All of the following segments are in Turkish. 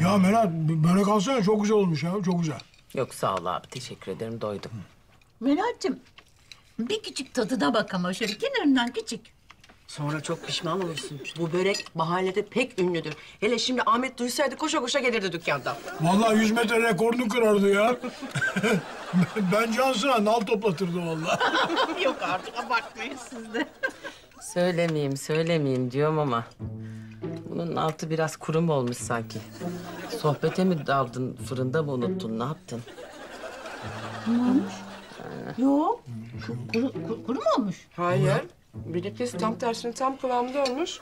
Ya Meral, böyle kalsana. Çok güzel olmuş ya, çok güzel. Yok sağ ol abi, teşekkür ederim, doydum. Melal'cığım bir küçük tadına bak ama şöyle kenarından küçük. Sonra çok pişman olursun. Bu börek mahallede pek ünlüdür. Hele şimdi Ahmet duysaydı koşa koşa gelirdi dükkandan. Vallahi 100 metre rekorunu kırardı ya. Ben Cansu'na nal toplatırdı vallahi. Yok artık abartmayın siz de. Söylemeyeyim diyorum ama... Bunun altı biraz kurum olmuş sanki. Sohbete mi daldın, fırında mı unuttun, ne yaptın? Yok. Kuru mu olmuş? Hayır. Bilakis tam tersine tam kıvamda olmuş.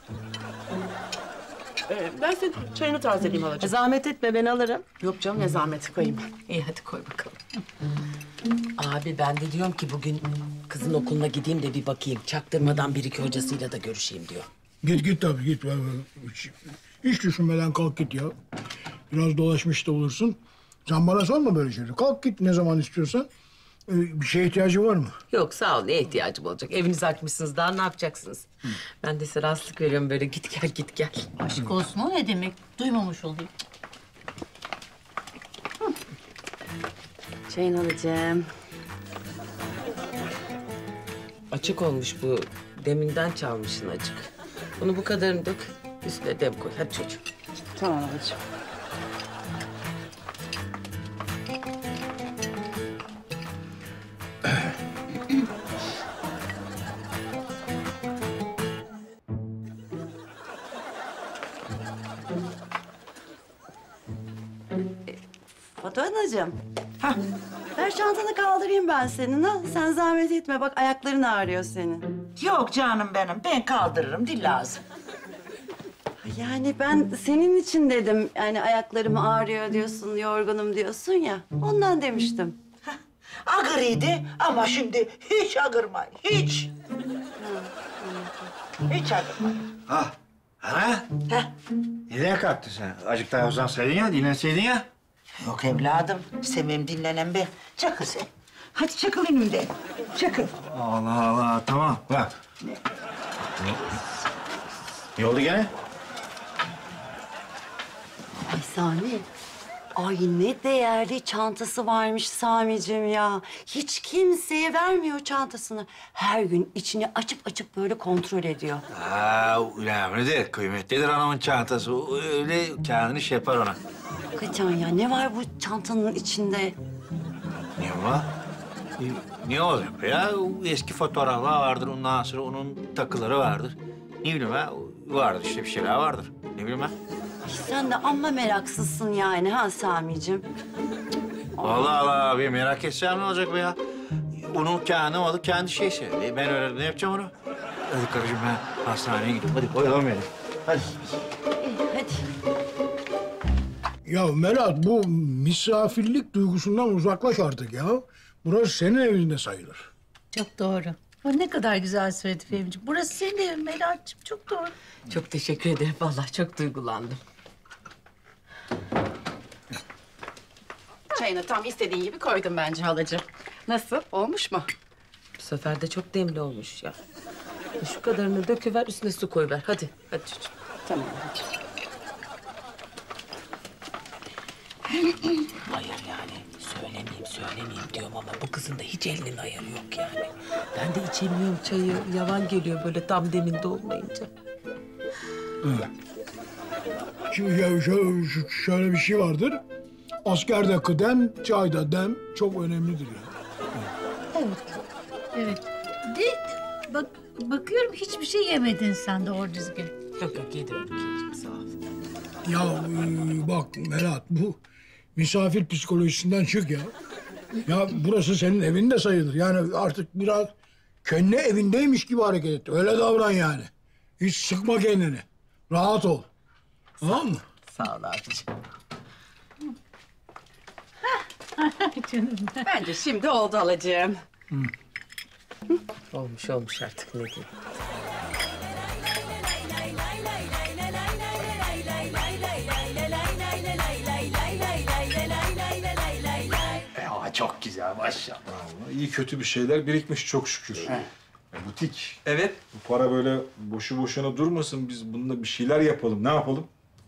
Ben senin çayını tazeleyeyim halacığım. Zahmet etme, ben alırım. Yok canım ne zahmeti koyayım. İyi hadi koy bakalım. Abi ben de diyorum ki bugün kızın okuluna gideyim de bir bakayım. Çaktırmadan bir iki hocasıyla da görüşeyim diyor. Git tabii git. Hiç düşünmeden kalk git ya. Biraz dolaşmış da olursun. Sen bana sorma böyle şeyleri. Kalk git ne zaman istiyorsan. Bir şeye ihtiyacı var mı? Yok sağ ol, neye ihtiyacım olacak? Evinizi açmışsınız, daha ne yapacaksınız? Ben de size rahatsızlık veriyorum böyle git gel. Aşk olsun o ne demek? Duymamış olayım. Çayını alacağım. Açık olmuş bu, deminden çalmışsın acık. Bunu bu kadarını dök, üstüne dem koy. Hadi çocuğum. Tamam halacığım. Fatu anacığım. Ver çantanı kaldırayım ben senin ha. Sen zahmet etme bak ayakların ağrıyor senin. Yok canım benim. Ben kaldırırım. Dil lazım. Yani ben senin için dedim. Yani ayaklarım ağrıyor diyorsun, yorgunum diyorsun ya. Ondan demiştim. Ağır idi ama şimdi hiç ağırmayın. Hiç. Hiç ağırmayın. Ah, ana. Nereye kalktın sen? Azıcık daha uzansaydın ya, dinlenseydin ya. Yok evladım. Sevmem dinlenen ben. Çakıl sen. Hadi çakıl önümden. Çakıl. Allah Allah, tamam. Bak. Ne oldu gene? Ay Sami. Ay ne değerli çantası varmış Sami'cim ya. Hiç kimseye vermiyor çantasını. Her gün içini açıp böyle kontrol ediyor. Önemlidir, kıymetlidir anamın çantası. O öyle kendini şey yapar ona. Kaçan ya ne var bu çantanın içinde? Ne var? Ne olacak ya? Eski fotoğraflar vardır, ondan sonra onun takıları vardır. Ne bileyim ha, vardır işte bir şeyler vardır. Ne bileyim ha. Ay sen de amma meraksızsın yani ha Sami'cim. Allah Allah, bir merak etsem ne olacak be ya? Onun kendi malı, kendi şeysi. Ben öyle ne yapacağım onu? Hadi karıcığım ben hastaneye gideyim. Hadi koyalım beni. Hadi. Hadi. Ya Meral, bu misafirlik duygusundan uzaklaş artık ya. Burası senin evinde sayılır. Çok doğru. O ne kadar güzel söyledi Fehmi'ciğim. Burası senin evin Melal'cığım. Çok doğru. Çok teşekkür ederim, vallahi çok duygulandım. Çayını tam istediğin gibi koydum bence halacığım. Nasıl? Olmuş mu? Bu sefer de çok demli olmuş ya. Şu kadarını döküver, üstüne su koyver. Hadi çocuğum. Tamam halacığım. Hayır yani, söylemeyeyim diyorum ama bu kızın da hiç elinin ayarı yok yani. Ben de içemiyorum çayı, yavan geliyor böyle tam deminde olmayınca. Evet. Şimdi ya şöyle bir şey vardır. Askerde kıdem, çayda dem çok önemlidir ya. Evet. De bakıyorum hiçbir şey yemedin sen doğru düzgün. Yok yedim Rukiye'ciğim, sağ ol. Ya bak Meral, bu misafir psikolojisinden çık ya. Ya burası senin evin de sayılır. Yani artık biraz kendi evindeymiş gibi hareket et. Öyle davran yani. Hiç sıkma kendini. Rahat ol. Tamam mı? Sağ ol abiciğim. Canım. Bence şimdi oldu halacığım. Olmuş artık ne diyeyim. Çok güzel maşallah. İyi kötü bir şeyler birikmiş çok şükür. Butik. Evet. Bu para böyle boşu boşuna durmasın. Biz bununla bir şeyler yapalım. Ne yapalım?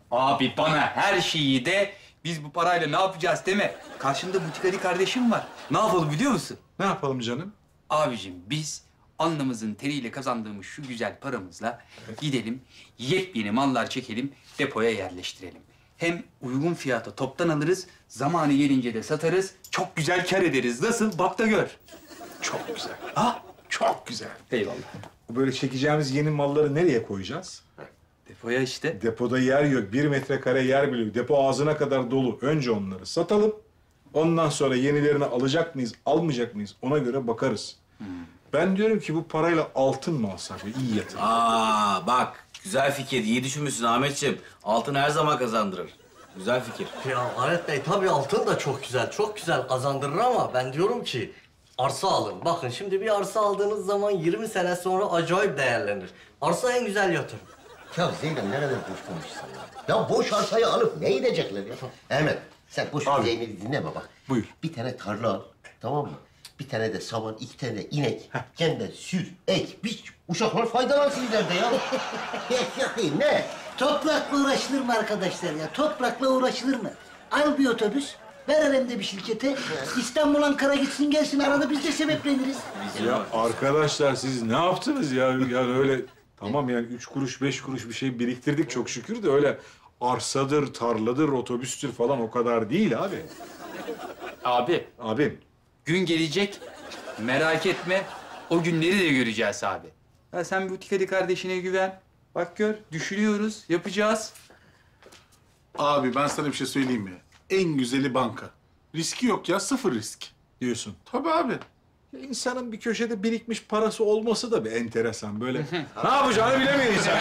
Abi bana her şeyi de biz bu parayla ne yapacağız deme. Karşında butik Ali kardeşim var. Ne yapalım biliyor musun? Ne yapalım canım? Abicim biz alnımızın teriyle kazandığımız şu güzel paramızla gidelim, yepyeni mallar çekelim, depoya yerleştirelim. Hem uygun fiyata toptan alırız, zamanı gelince de satarız, çok güzel kâr ederiz. Nasıl? Bak da gör. Çok güzel. Ha? Çok güzel. Eyvallah. Bu böyle çekeceğimiz yeni malları nereye koyacağız? Depoya işte. Depoda yer yok. 1 metrekare yer bile yok. Depo ağzına kadar dolu. Önce onları satalım. Ondan sonra yenilerini alacak mıyız, almayacak mıyız? Ona göre bakarız. Ben diyorum ki bu parayla altın mı alsak? İyi yatırım. Aa bak güzel fikir. İyi düşünmüşsün Ahmetciğim. Altın her zaman kazandırır. Güzel fikir. Ya Ahmet Bey tabii altın da çok güzel kazandırır ama ben diyorum ki arsa alın. Bakın şimdi bir arsa aldığınız zaman 20 sene sonra acayip değerlenir. Arsa en güzel yatırım. Ya Zeynep ne kadar boş konuşsan ya. Ya boş arsayı alıp ne edecekler ya? Ahmet sen boş Zeynep'i dinleme bak. Buyur. Bir tane tarla al, tamam mı? Bir tane de saman, 2 tane de inek. Kendin sür, ek, biç. Uşaklar faydalansın ileride ya. Ne? Toprakla uğraşılır mı arkadaşlar ya? Toprakla uğraşılır mı? Al bir otobüs, ver elimde bir şirkete. İstanbul, Ankara gitsin gelsin. Arada biz de sebepleniriz. Ya arkadaşlar siz ne yaptınız ya? Yani öyle tamam yani 3 kuruş 5 kuruş bir şey biriktirdik çok şükür de öyle arsadır, tarladır, otobüstür falan o kadar değil abi. Abi, Abim. gün gelecek, merak etme. O günleri de göreceğiz abi. Ya sen butik Ali kardeşine güven. Bak gör, düşünüyoruz, yapacağız. Abi ben sana bir şey söyleyeyim mi? En güzeli banka. Riski yok ya, sıfır risk. Diyorsun. Tabii abi. İnsanın bir köşede birikmiş parası olması da bir enteresan böyle. Ne yapacağını bilemiyor insan.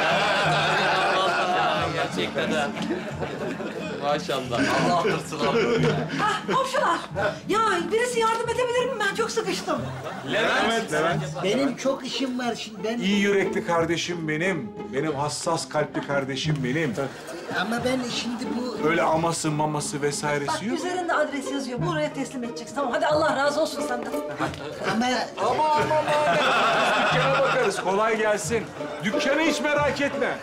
Gerçekten ha. Maşallah. Allah artırsın abi. Ah komşular. Ya birisi yardım edebilir mi? Ben çok sıkıştım. Levent. Benim çok işim var şimdi. Ben... İyi yürekli kardeşim benim. Benim hassas kalpli kardeşim benim. Ama ben şimdi bu... Öyle aması maması vesairesi Bak yok. üzerinde adres yazıyor. Buraya teslim edeceksin. Tamam hadi Allah razı olsun senden. Ama... Aman. Dükkana bakarız. Kolay gelsin. Dükkanı hiç merak etme.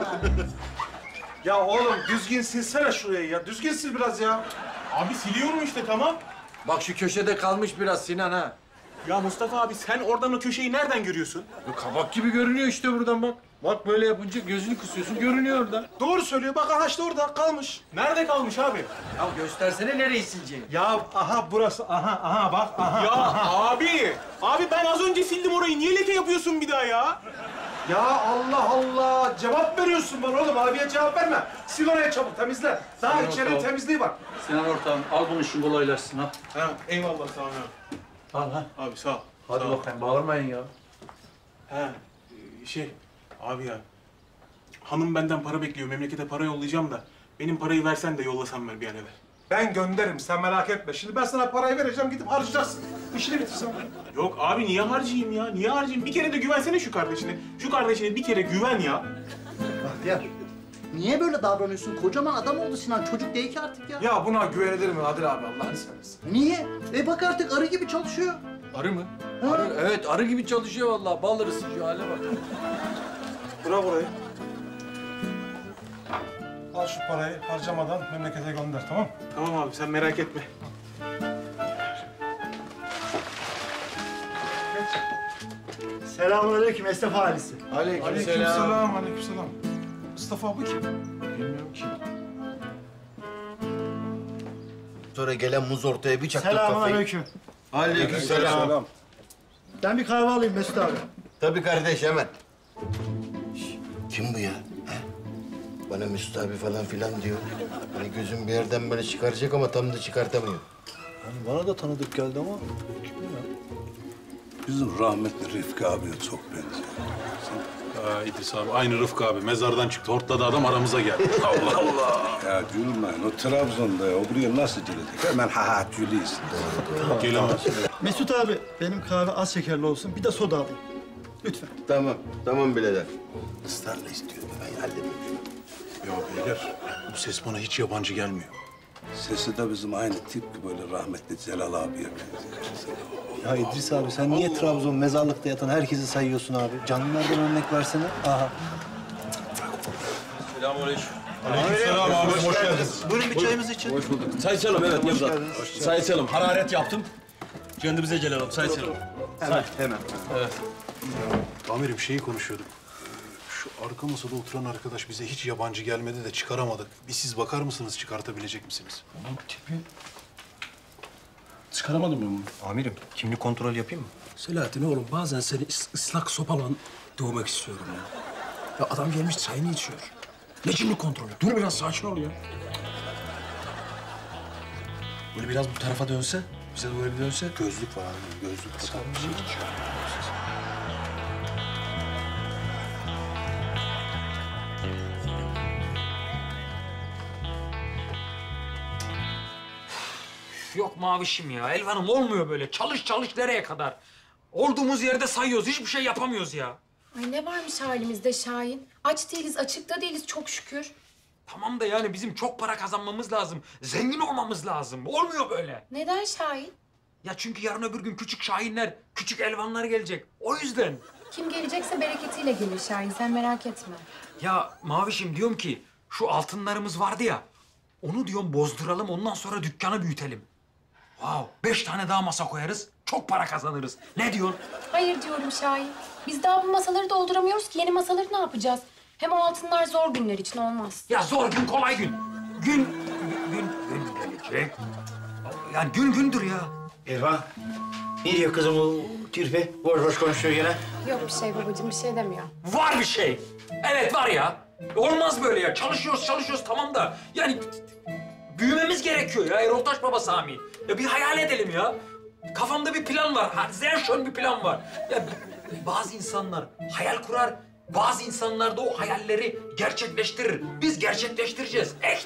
Ya oğlum düzgün silsene şurayı ya. Düzgün sil biraz ya. Abi siliyorum işte tamam. Bak şu köşede kalmış biraz Sinan ha. Ya Mustafa abi sen oradan o köşeyi nereden görüyorsun? Ya kabak gibi görünüyor işte buradan bak. Bak böyle yapınca gözünü kısıyorsun görünüyor orada. Doğru söylüyor. Bak aha işte orada kalmış. Nerede kalmış abi? Ya göstersene nereyi sileceğini. Ya aha burası. Aha bak aha. Ya abi. Abi ben az önce sildim orayı. Niye leke yapıyorsun bir daha ya? Ya Allah Allah. Cevap veriyorsun bana oğlum. Abiye cevap verme. Sil oraya çabuk temizle. Daha içerinin temizliği var. Sinan ortağım al bunu şu kolaylaşsın ha. Ha eyvallah sağ ol. Al ha. Abi sağ ol. Hadi sağ ol. bakayım bağırmayın ya. Ha abi ya. Hanım benden para bekliyor. Memlekete para yollayacağım da. Benim parayı versen de yollasan ver bir an evvel. Ben gönderirim. Sen merak etme. Şimdi ben sana parayı vereceğim. Gidip harcayacaksın. İşini bitirsen. Yok abi niye harcayayım ya? Niye harcayayım? Bir kere de güvensene şu kardeşine. Şu kardeşine bir kere güven ya. Bahtiyar. Niye böyle davranıyorsun? Kocaman adam oldu Sinan. Çocuk değil ki artık ya. Ya buna güvenilir mi Adil abi Allah'ını seversen? Niye? Bak artık arı gibi çalışıyor. Arı mı? Arı, evet arı gibi çalışıyor vallahi. Bal arısı şu hale bak. Bırak orayı. Al şu parayı harcamadan memlekete gönder tamam mı? Tamam abi sen merak etme. Selamünaleyküm Esnaf ailesi. Aleykümselam. Aleykümselam. Mustafa bu kim? Bilmiyorum ki. Sonra gelen muz ortaya bir çaktı kafayı. Selamünaleyküm. Aleykümselam. Ben bir kahve alayım Mesut abi. Tabii kardeş hemen. Kim bu ya? Ha? Bana Mesut abi falan filan diyor. Hani gözüm bir yerden böyle çıkaracak ama tam da çıkartamıyor. Bana da tanıdık geldi ama kim ya? Bizim rahmetli Rıfkı abiye çok benziyor. İdris abi aynı Rıfkı abi. Mezardan çıktı. Hortladı adam aramıza geldi. Allah Allah. Ya gülmeyin, o Trabzon'da ya. O buraya nasıl gelecek? Hemen ha gülüyorsun. Gelemez. Mesut abi benim kahve az şekerli olsun. Bir de soda alayım. Lütfen. Tamam birader. Israrla istiyorum ben hallediyorum. Ya beyler bu ses bana hiç yabancı gelmiyor. Sesi de bizim aynı tip böyle rahmetli Celal abiye benziyor. Ya İdris abi sen niye Trabzon mezarlıkta yatan herkesi sayıyorsun abi? Canlılardan örnek versene. Aha. Selamünaleyküm. Aleykümselam abi, hoş geldiniz. Buyurun bir çayımızı için. Hoş bulduk. Çay içelim evet Nevzat. Çay içelim. Hararet yaptım. Kendimize gelelim. Çay içelim. Hemen. Evet. Amirim şeyi konuşuyorduk. Şu arka masada oturan arkadaş bize hiç yabancı gelmedi de çıkaramadık. Bir siz bakar mısınız, çıkartabilecek misiniz? Oğlum tipi... Çıkaramadım ben bunu. Amirim kimlik kontrol yapayım mı? Selahattin oğlum bazen seni ıslak sopalan dövmek istiyorum ya. Ya adam gelmiş çayını içiyor. Ne kimlik kontrolü? Dur biraz sakin ol ya. Böyle biraz bu tarafa dönse, bize doğru bir dönse. Gözlük var amirim, gözlük. Sen bir şey içiyor. Yok Mavişim ya. Elvan'ım olmuyor böyle. Çalış çalış nereye kadar? Olduğumuz yerde sayıyoruz. Hiçbir şey yapamıyoruz ya. Ay ne varmış halimizde Şahin? Aç değiliz, açıkta değiliz çok şükür. Tamam da yani bizim çok para kazanmamız lazım. Zengin olmamız lazım. Olmuyor böyle. Neden Şahin? Ya çünkü yarın öbür gün küçük Şahinler, küçük Elvanlar gelecek. O yüzden. Kim gelecekse bereketiyle gelir Şahin, sen merak etme. Ya Mavişim diyorum ki şu altınlarımız vardı ya. Onu diyorum bozduralım ondan sonra dükkanı büyütelim. Wow, 5 tane daha masa koyarız. Çok para kazanırız. Ne diyorsun? Hayır diyorum Şahin. Biz daha bu masaları dolduramıyoruz ki yeni masaları ne yapacağız? Hem o altınlar zor günler için olmaz. Ya zor gün kolay gün. Gün gelecek. Yani gün gündür ya. Elvan, ne diyor kızım bu Türpe? Boş boş konuşuyor gene. Yok bir şey babacığım, bir şey demiyor. Var bir şey. Evet var ya. Olmaz böyle ya. Çalışıyoruz tamam da. Yani büyümemiz gerekiyor ya Erol Taş Baba Sami. Ya bir hayal edelim ya. Kafamda bir plan var. Sehr schön bir plan var. Ya bazı insanlar hayal kurar. Bazı insanlar da o hayalleri gerçekleştirir. Biz gerçekleştireceğiz. Echt.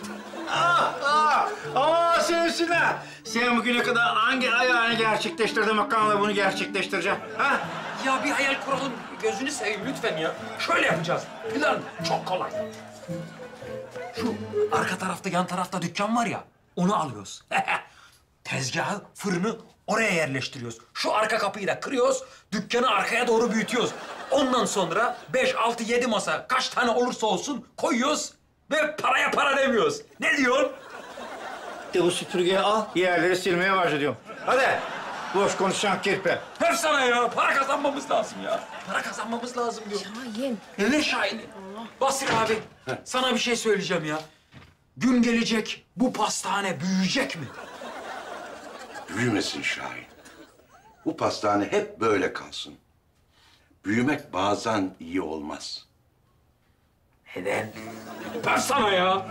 Sensin ha. Sen bugüne kadar hangi hayalini gerçekleştirdin bakalım da bunu gerçekleştireceğim. Ha? Ya bir hayal kuralım. Gözünü seveyim lütfen ya. Şöyle yapacağız. Plan çok kolay. Şu arka tarafta, yan tarafta dükkan var ya, onu alıyoruz. Tezgahı, fırını oraya yerleştiriyoruz. Şu arka kapıyı da kırıyoruz, dükkanı arkaya doğru büyütüyoruz. Ondan sonra 5, 6, 7 masa kaç tane olursa olsun koyuyoruz ve paraya para demiyoruz. Ne diyorsun? De bu süpürgeyi al, yerleri silmeye başlıyorum. Hadi, boş konuşan kirpe. Hep sana ya, para kazanmamız lazım ya. Para kazanmamız lazım diyorum. Şahin. Ne Şahin'i? Basri abi, sana bir şey söyleyeceğim ya. Gün gelecek, bu pastane büyüyecek mi? Büyümesin Şahin. Bu pastane hep böyle kalsın. Büyümek bazen iyi olmaz. Neden? Ben sana ya.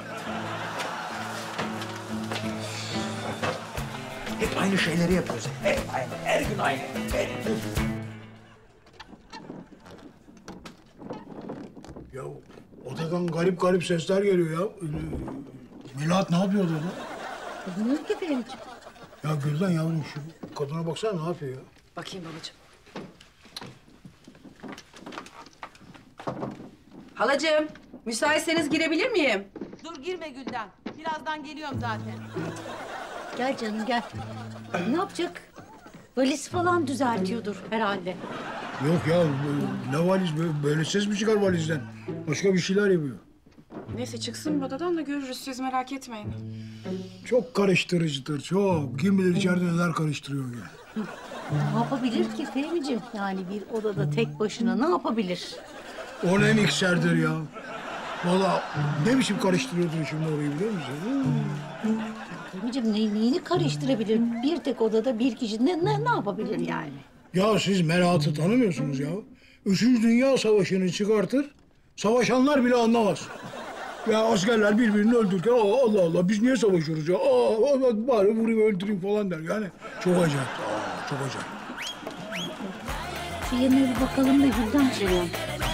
Hep aynı şeyleri yapıyoruz. Hep aynı, her gün aynı. Her gün. Ya odadan garip garip sesler geliyor ya. Melahat ne yapıyordu orada? Bilmiyorum ki Fehmiciğim. Ya Gülden yavrum şu kadına baksana ne yapıyor ya? Bakayım babacığım. Halacığım, müsaitseniz girebilir miyim? Dur girme Gülden. Birazdan geliyorum zaten. Gel canım gel. Ne yapacak? Valiz falan düzeltiyordur herhalde. Yok ya ne valiz böyle ses mi çıkar valizden? Başka bir şeyler yapıyor. Neyse çıksın bu odadan da görürüz, siz merak etmeyin. Çok karıştırıcıdır çok. Kim bilir içeride neler karıştırıyor ya. Ne yapabilir ki Fehmiciğim? Yani bir odada tek başına ne yapabilir? O ne mikserdir ya. Vallahi ne biçim karıştırıyordur şimdi orayı biliyor musun? Fehmiciğim neyini karıştırabilir? Bir tek odada bir kişi ne yapabilir yani? Ya siz Melahat'ı tanımıyorsunuz ya. Üçüncü Dünya Savaşı'nı çıkartır, savaşanlar bile anlamaz. Ya askerler birbirini öldürürken Allah Allah biz niye savaşıyoruz ya? Bari vurayım öldüreyim falan der. Yani çok acayip. Çok acayip. Şu yerine bir bakalım da Gülden şuraya.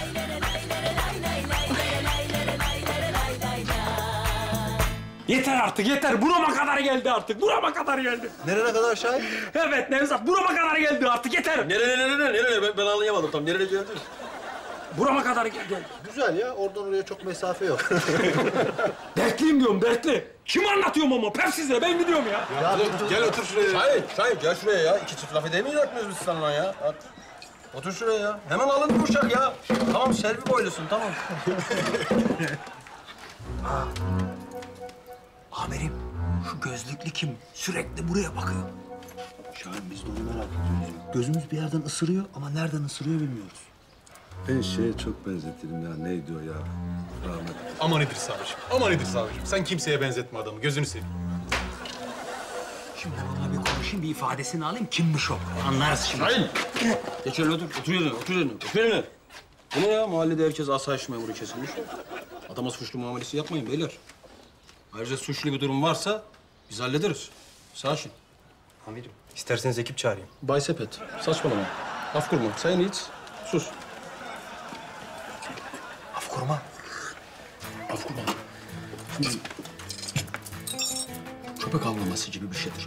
Yeter artık yeter. Burama kadar geldi artık. Burama kadar geldi. Nereye kadar Şahin? Evet Nevzat burama kadar geldi artık yeter. Nereye? Ben anlayamadım tam. Nereye geldi? Burama kadar geldi. Güzel ya, oradan oraya çok mesafe yok. Dertliyim diyorum dertli. Kim anlatıyorum ama pep size ben gidiyorum ya. Gel otur şuraya. Şahin gel şuraya ya. İki çift laf edemiyoruz biz sana ya. Otur şuraya ya. Hemen alın bu uşak ya. Tamam Selvi boylusun tamam. Amirim, şu gözlüklü kim? Sürekli buraya bakıyor. Şahin biz de onu merak ediyoruz. Gözümüz bir yerden ısırıyor ama nereden ısırıyor bilmiyoruz. Ben şeye çok benzetirim ya. Neydi o ya? Rahmet. Aman İdris abiciğim, aman İdris abiciğim. Sen kimseye benzetme adamı, gözünü seveyim. Şimdi onunla bir konuşayım, bir ifadesini alayım. Kimmiş o? Anlarız şimdi. Şahin! Geç şöyle otur, otur yerine, otur yerine, otur yerine. Bu ne ya? Mahallede herkes asayiş memuru kesilmiş. Adama suçlu muamelesi yapmayın beyler. Ayrıca suçlu bir durum varsa biz hallederiz. Sakin. Amirim, isterseniz ekip çağırayım. Bay Sepet, saçmalama. Af kurma, sen hiç sus. Af kurma. Af kurma. Şimdi... Köpek avlaması gibi bir şeydir.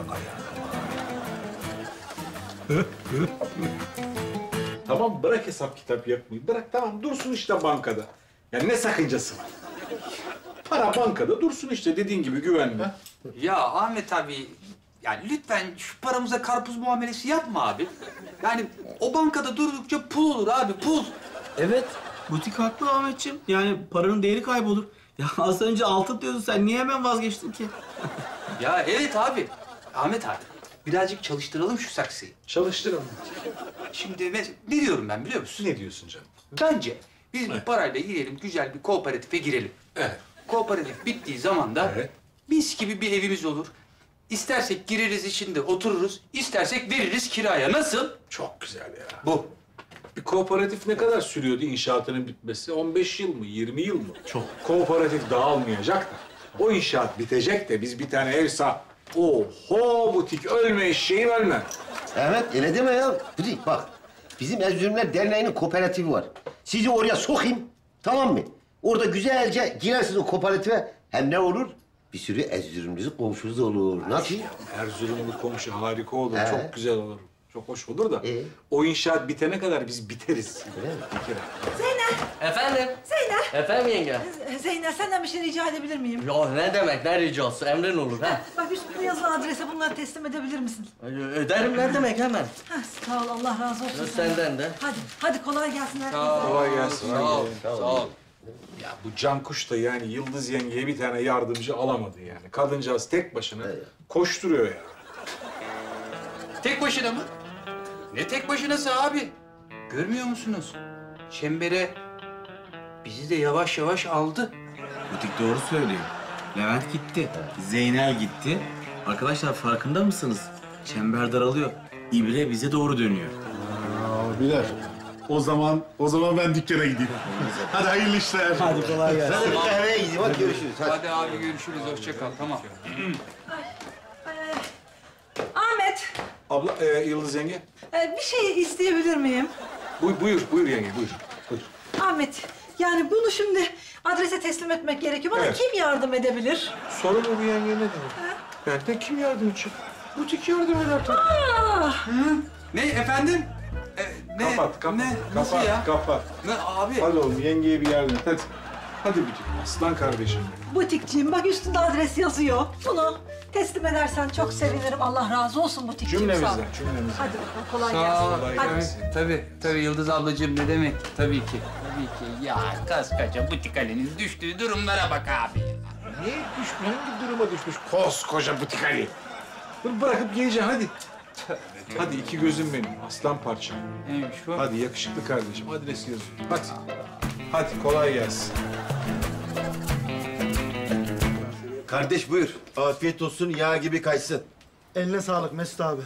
Tamam bırak hesap kitap yapmayı. Bırak tamam dursun işte bankada. Yani ne sakıncası var? Para bankada dursun işte dediğin gibi güvenli. Ya Ahmet abi, yani lütfen şu paramıza karpuz muamelesi yapma abi. Yani o bankada durdukça pul olur abi, pul. Evet, butik haklı Ahmetciğim. Yani paranın değeri kaybolur. Ya az önce altın diyordun, sen niye hemen vazgeçtin ki? Ya evet abi. Ahmet abi, birazcık çalıştıralım şu saksıyı. Çalıştıralım. Şimdi ne diyorum ben biliyor musun? Ne diyorsun canım? Bence biz bu parayla girelim, güzel bir kooperatife girelim. Evet. Kooperatif bittiği zaman da mis gibi bir evimiz olur. İstersek gireriz içinde otururuz, istersek veririz kiraya. Nasıl? Çok güzel ya. Bu. Bir kooperatif ne kadar sürüyordu inşaatının bitmesi? 15 yıl mı, 20 yıl mı? Çok. Kooperatif dağılmayacak da. O inşaat bitecek de biz bir tane ev Oho butik ölme eşeğim ölme. Evet öyle deme ya. Butik bak. Bizim Erzurumlar Derneği'nin kooperatifi var. Sizi oraya sokayım tamam mı? Orada güzelce girersiniz o kooperatife. Hem ne olur? Bir sürü Erzurumlusu komşunuz olur. Nasıl? Erzurumlu komşu harika olur. He. Çok güzel olur. Çok hoş olur da. O inşaat bitene kadar biz biteriz. Bir kere. Zeynep! Efendim? Zeynep! Efendim yenge? Zeynep senden bir şey rica edebilir miyim? Ya ne demek, ne ricası? Emrin olur ha. Bak üstünde yazılı adrese bunları teslim edebilir misin? Öderim ne demek hemen. Heh, sağ ol Allah razı olsun. Senden de. Hadi kolay gelsin herkese. Kolay gelsin. Sağ ol. Sağ ol. Ya bu Cankuş da yani Yıldız yengeye bir tane yardımcı alamadı yani. Kadıncağız tek başına koşturuyor ya. Tek başına mı? Ne tek başınası abi? Görmüyor musunuz? Çembere bizi de yavaş yavaş aldı. Butik doğru söylüyor. Levent gitti, Zeynel gitti. Arkadaşlar farkında mısınız? Çember daralıyor. İbre bize doğru dönüyor. Abiler, o zaman ben dükkana gideyim. Hadi hayırlı işler. Hadi kolay gelsin. Ben de bir kahveye gideyim. Hadi görüşürüz. Hadi abi görüşürüz, hoşça kal. Tamam. Ahmet, Abla, Yıldız yenge. bir şey isteyebilir miyim? Buyur yenge, buyur. Ahmet, yani bunu şimdi adrese teslim etmek gerekiyor. Bana Evet. kim yardım edebilir? Sorun mu bu yenge ne demek? Benden kim yardım edecek? Butik yardım eder tabii. Ne efendim? Ne? Kapat. Ne? Nasıl ya? Kapat. Ne abi? Hadi oğlum yengeye bir yardım et. Hadi. Hadi Butik. Aslan kardeşim. Butikciğim bak üstünde adres yazıyor. Bunu teslim edersen çok sevinirim. Allah razı olsun butikciğim. Cümlemizden, sağ ol. cümlemizden. Hadi bakalım kolay Sağ ol. gelsin. Hadi. Tabii Yıldız ablacığım ne demek? Tabii ki. Ya kaskaca butik Ali'nin düştüğü durumlara bak abi. Niye düşmüş? Hangi duruma düşmüş? Koskoca Butik Ali. Bunu bırakıp geleceksin hadi. Hadi iki gözüm benim. Aslan parçam. Neymiş bu? Hadi yakışıklı kardeşim. Adresi yazıyor. Hadi. Hadi kolay gelsin. Kardeş buyur. Afiyet olsun yağ gibi kaysın. Eline sağlık Mesut abi.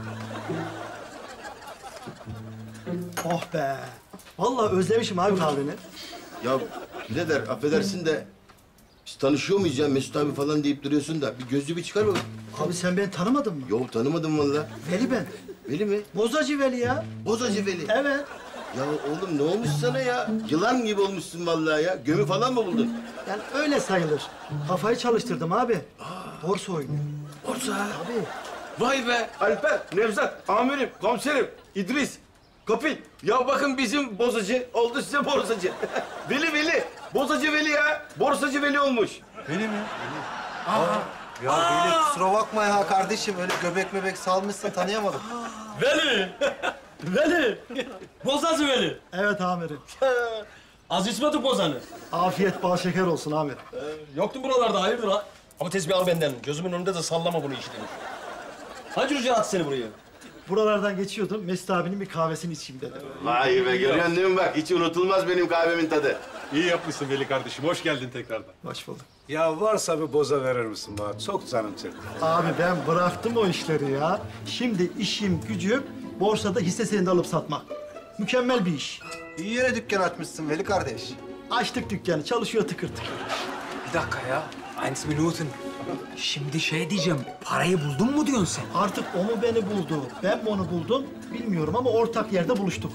Oh be. Vallahi özlemişim abi kahveni. Ya birader affedersin de biz tanışıyor muyuz ya Mesut abi falan deyip duruyorsun da bir gözlüğü bir çıkar bak. Abi sen beni tanımadın mı? Yok tanımadım vallahi. Veli ben. Veli mi? Bozacı Veli ya. Bozacı Veli. Evet. Ya oğlum ne olmuş sana ya? Yılan gibi olmuşsun vallahi ya. Gömü falan mı buldun? Yani öyle sayılır. Kafayı çalıştırdım abi. Borsa oynuyor. Borsa? Abi. Vay be Alper, Nevzat, amirim, komiserim, İdris, Kopil. Ya bakın bizim bozacı oldu size borsacı. Veli. Bozacı Veli ya. Borsacı Veli olmuş. Veli mi? Ya Veli kusura bakma ya kardeşim. Öyle göbek mebek salmışsın tanıyamadım. Veli. Veli. Bozacı Veli. Evet amirim. Az içmedik bozanı. Afiyet bal şeker olsun amirim. Yoktun buralarda, hayırdır ha? Ama tezbih al benden. Gözümün önünde de sallama bunu işi demiş. Hangi rüzgar attı seni buraya? Buralardan geçiyordum. Mesut abinin bir kahvesini içeyim dedim. Vay be, görüyorsun değil mi bak? Hiç unutulmaz benim kahvemin tadı. İyi yapmışsın Veli kardeşim. Hoş geldin tekrardan. Hoş bulduk. Ya varsa bir boza verir misin bana? Çok canım çekti. Abi ben bıraktım o işleri ya. Şimdi işim, gücüm borsada hisse senedi alıp satmak. Mükemmel bir iş. İyi yere dükkan açmışsın Veli kardeş. Açtık dükkanı, çalışıyor tıkır tıkır. Bir dakika ya. 1 Minuten. Şimdi şey diyeceğim, parayı buldun mu diyorsun sen? Artık o mu beni buldu, ben mi onu buldum bilmiyorum ama ortak yerde buluştuk.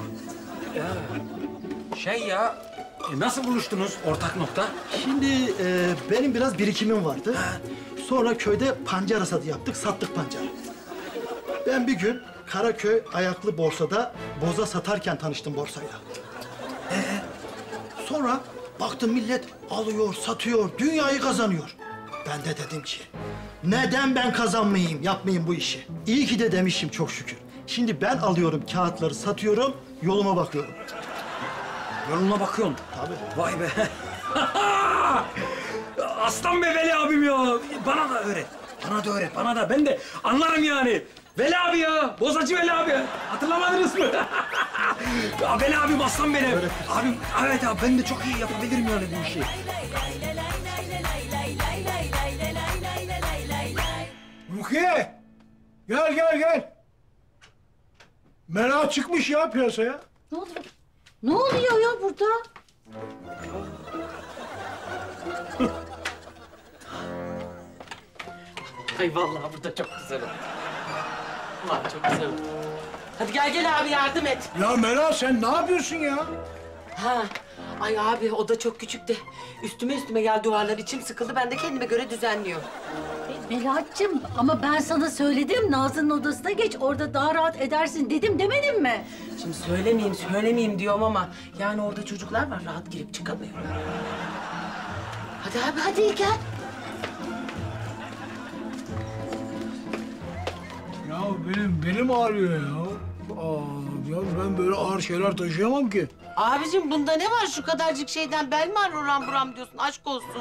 Şey ya, nasıl buluştunuz ortak nokta? Şimdi benim biraz birikimim vardı. Sonra köyde pancar hasadı yaptık, sattık pancar. Ben bir gün Karaköy ayaklı borsada boza satarken tanıştım borsayla. Sonra baktım millet alıyor, satıyor, dünyayı kazanıyor. Ben de dedim ki, neden ben kazanmayayım, yapmayayım bu işi? İyi ki de demişim çok şükür. Şimdi ben alıyorum kağıtları, satıyorum, yoluma bakıyorum. Yoluna bakıyorsun. Tabii. Vay be. Aslan be Veli abim ya. Bana da öğret. Bana da öğret, bana da. Ben de anlarım yani. Veli abi ya. Bozacı Veli abi. Hatırlamadınız mı? Ya Veli abim aslan benim. Abim, evet abi ben de çok iyi yapabilirim yani bu işi. Rukiye! Gel, gel, gel. Mela çıkmış ya piyasaya. Ne oldu? Ne oluyor ya burada? Ay vallahi burada çok güzel oldu. Vallahi çok güzel oldu. Hadi gel abi yardım et. Ya Mela sen ne yapıyorsun ya? Ha, ay abi o da çok küçük de üstüme geldi duvarlar, içim sıkıldı. Ben de kendime göre düzenliyorum. Melahat'cığım ama ben sana söyledim. Nazlı'nın odasına geç. Orada daha rahat edersin dedim demedim mi? Şimdi söylemeyeyim diyorum ama yani orada çocuklar var, rahat girip çıkamıyor. Hadi abi hadi gel. Ya belim ağrıyor ya. Ya ben böyle ağır şeyler taşıyamam ki. Abicim bunda ne var, şu kadarcık şeyden bel mi ağrıyor oram buram diyorsun, aşk olsun.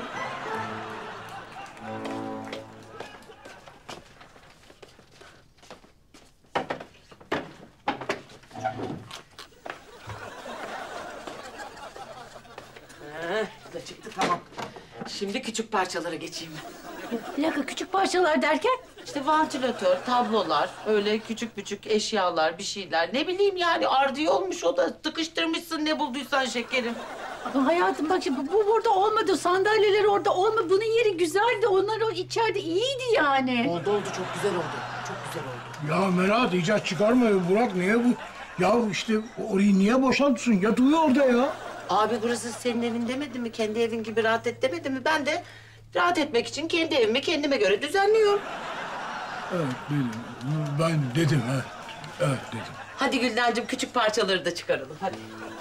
Bu da çıktı, tamam. Şimdi küçük parçalara geçeyim ben. Bir dakika, küçük parçalar derken? İşte vantilatör, tablolar, öyle küçük eşyalar, bir şeyler. Ne bileyim yani, ardiye olmuş o da. Tıkıştırmışsın ne bulduysan şekerim. Ama hayatım bak şimdi bu burada olmadı. Sandalyeler orada olmadı. Bunun yeri güzeldi. Onlar o içeride iyiydi yani. Oldu, çok güzel oldu. Çok güzel oldu. Ya Melahat icat çıkarma Burak, niye bu? Ya işte orayı niye boşaltıyorsun? Yat uyu orada ya. Abi burası senin evin demedi mi? Kendi evin gibi rahat et demedi mi? Ben de rahat etmek için kendi evimi kendime göre düzenliyorum. Evet dedim. Ben dedim evet. Evet dedim. Hadi Güldencim küçük parçaları da çıkaralım hadi.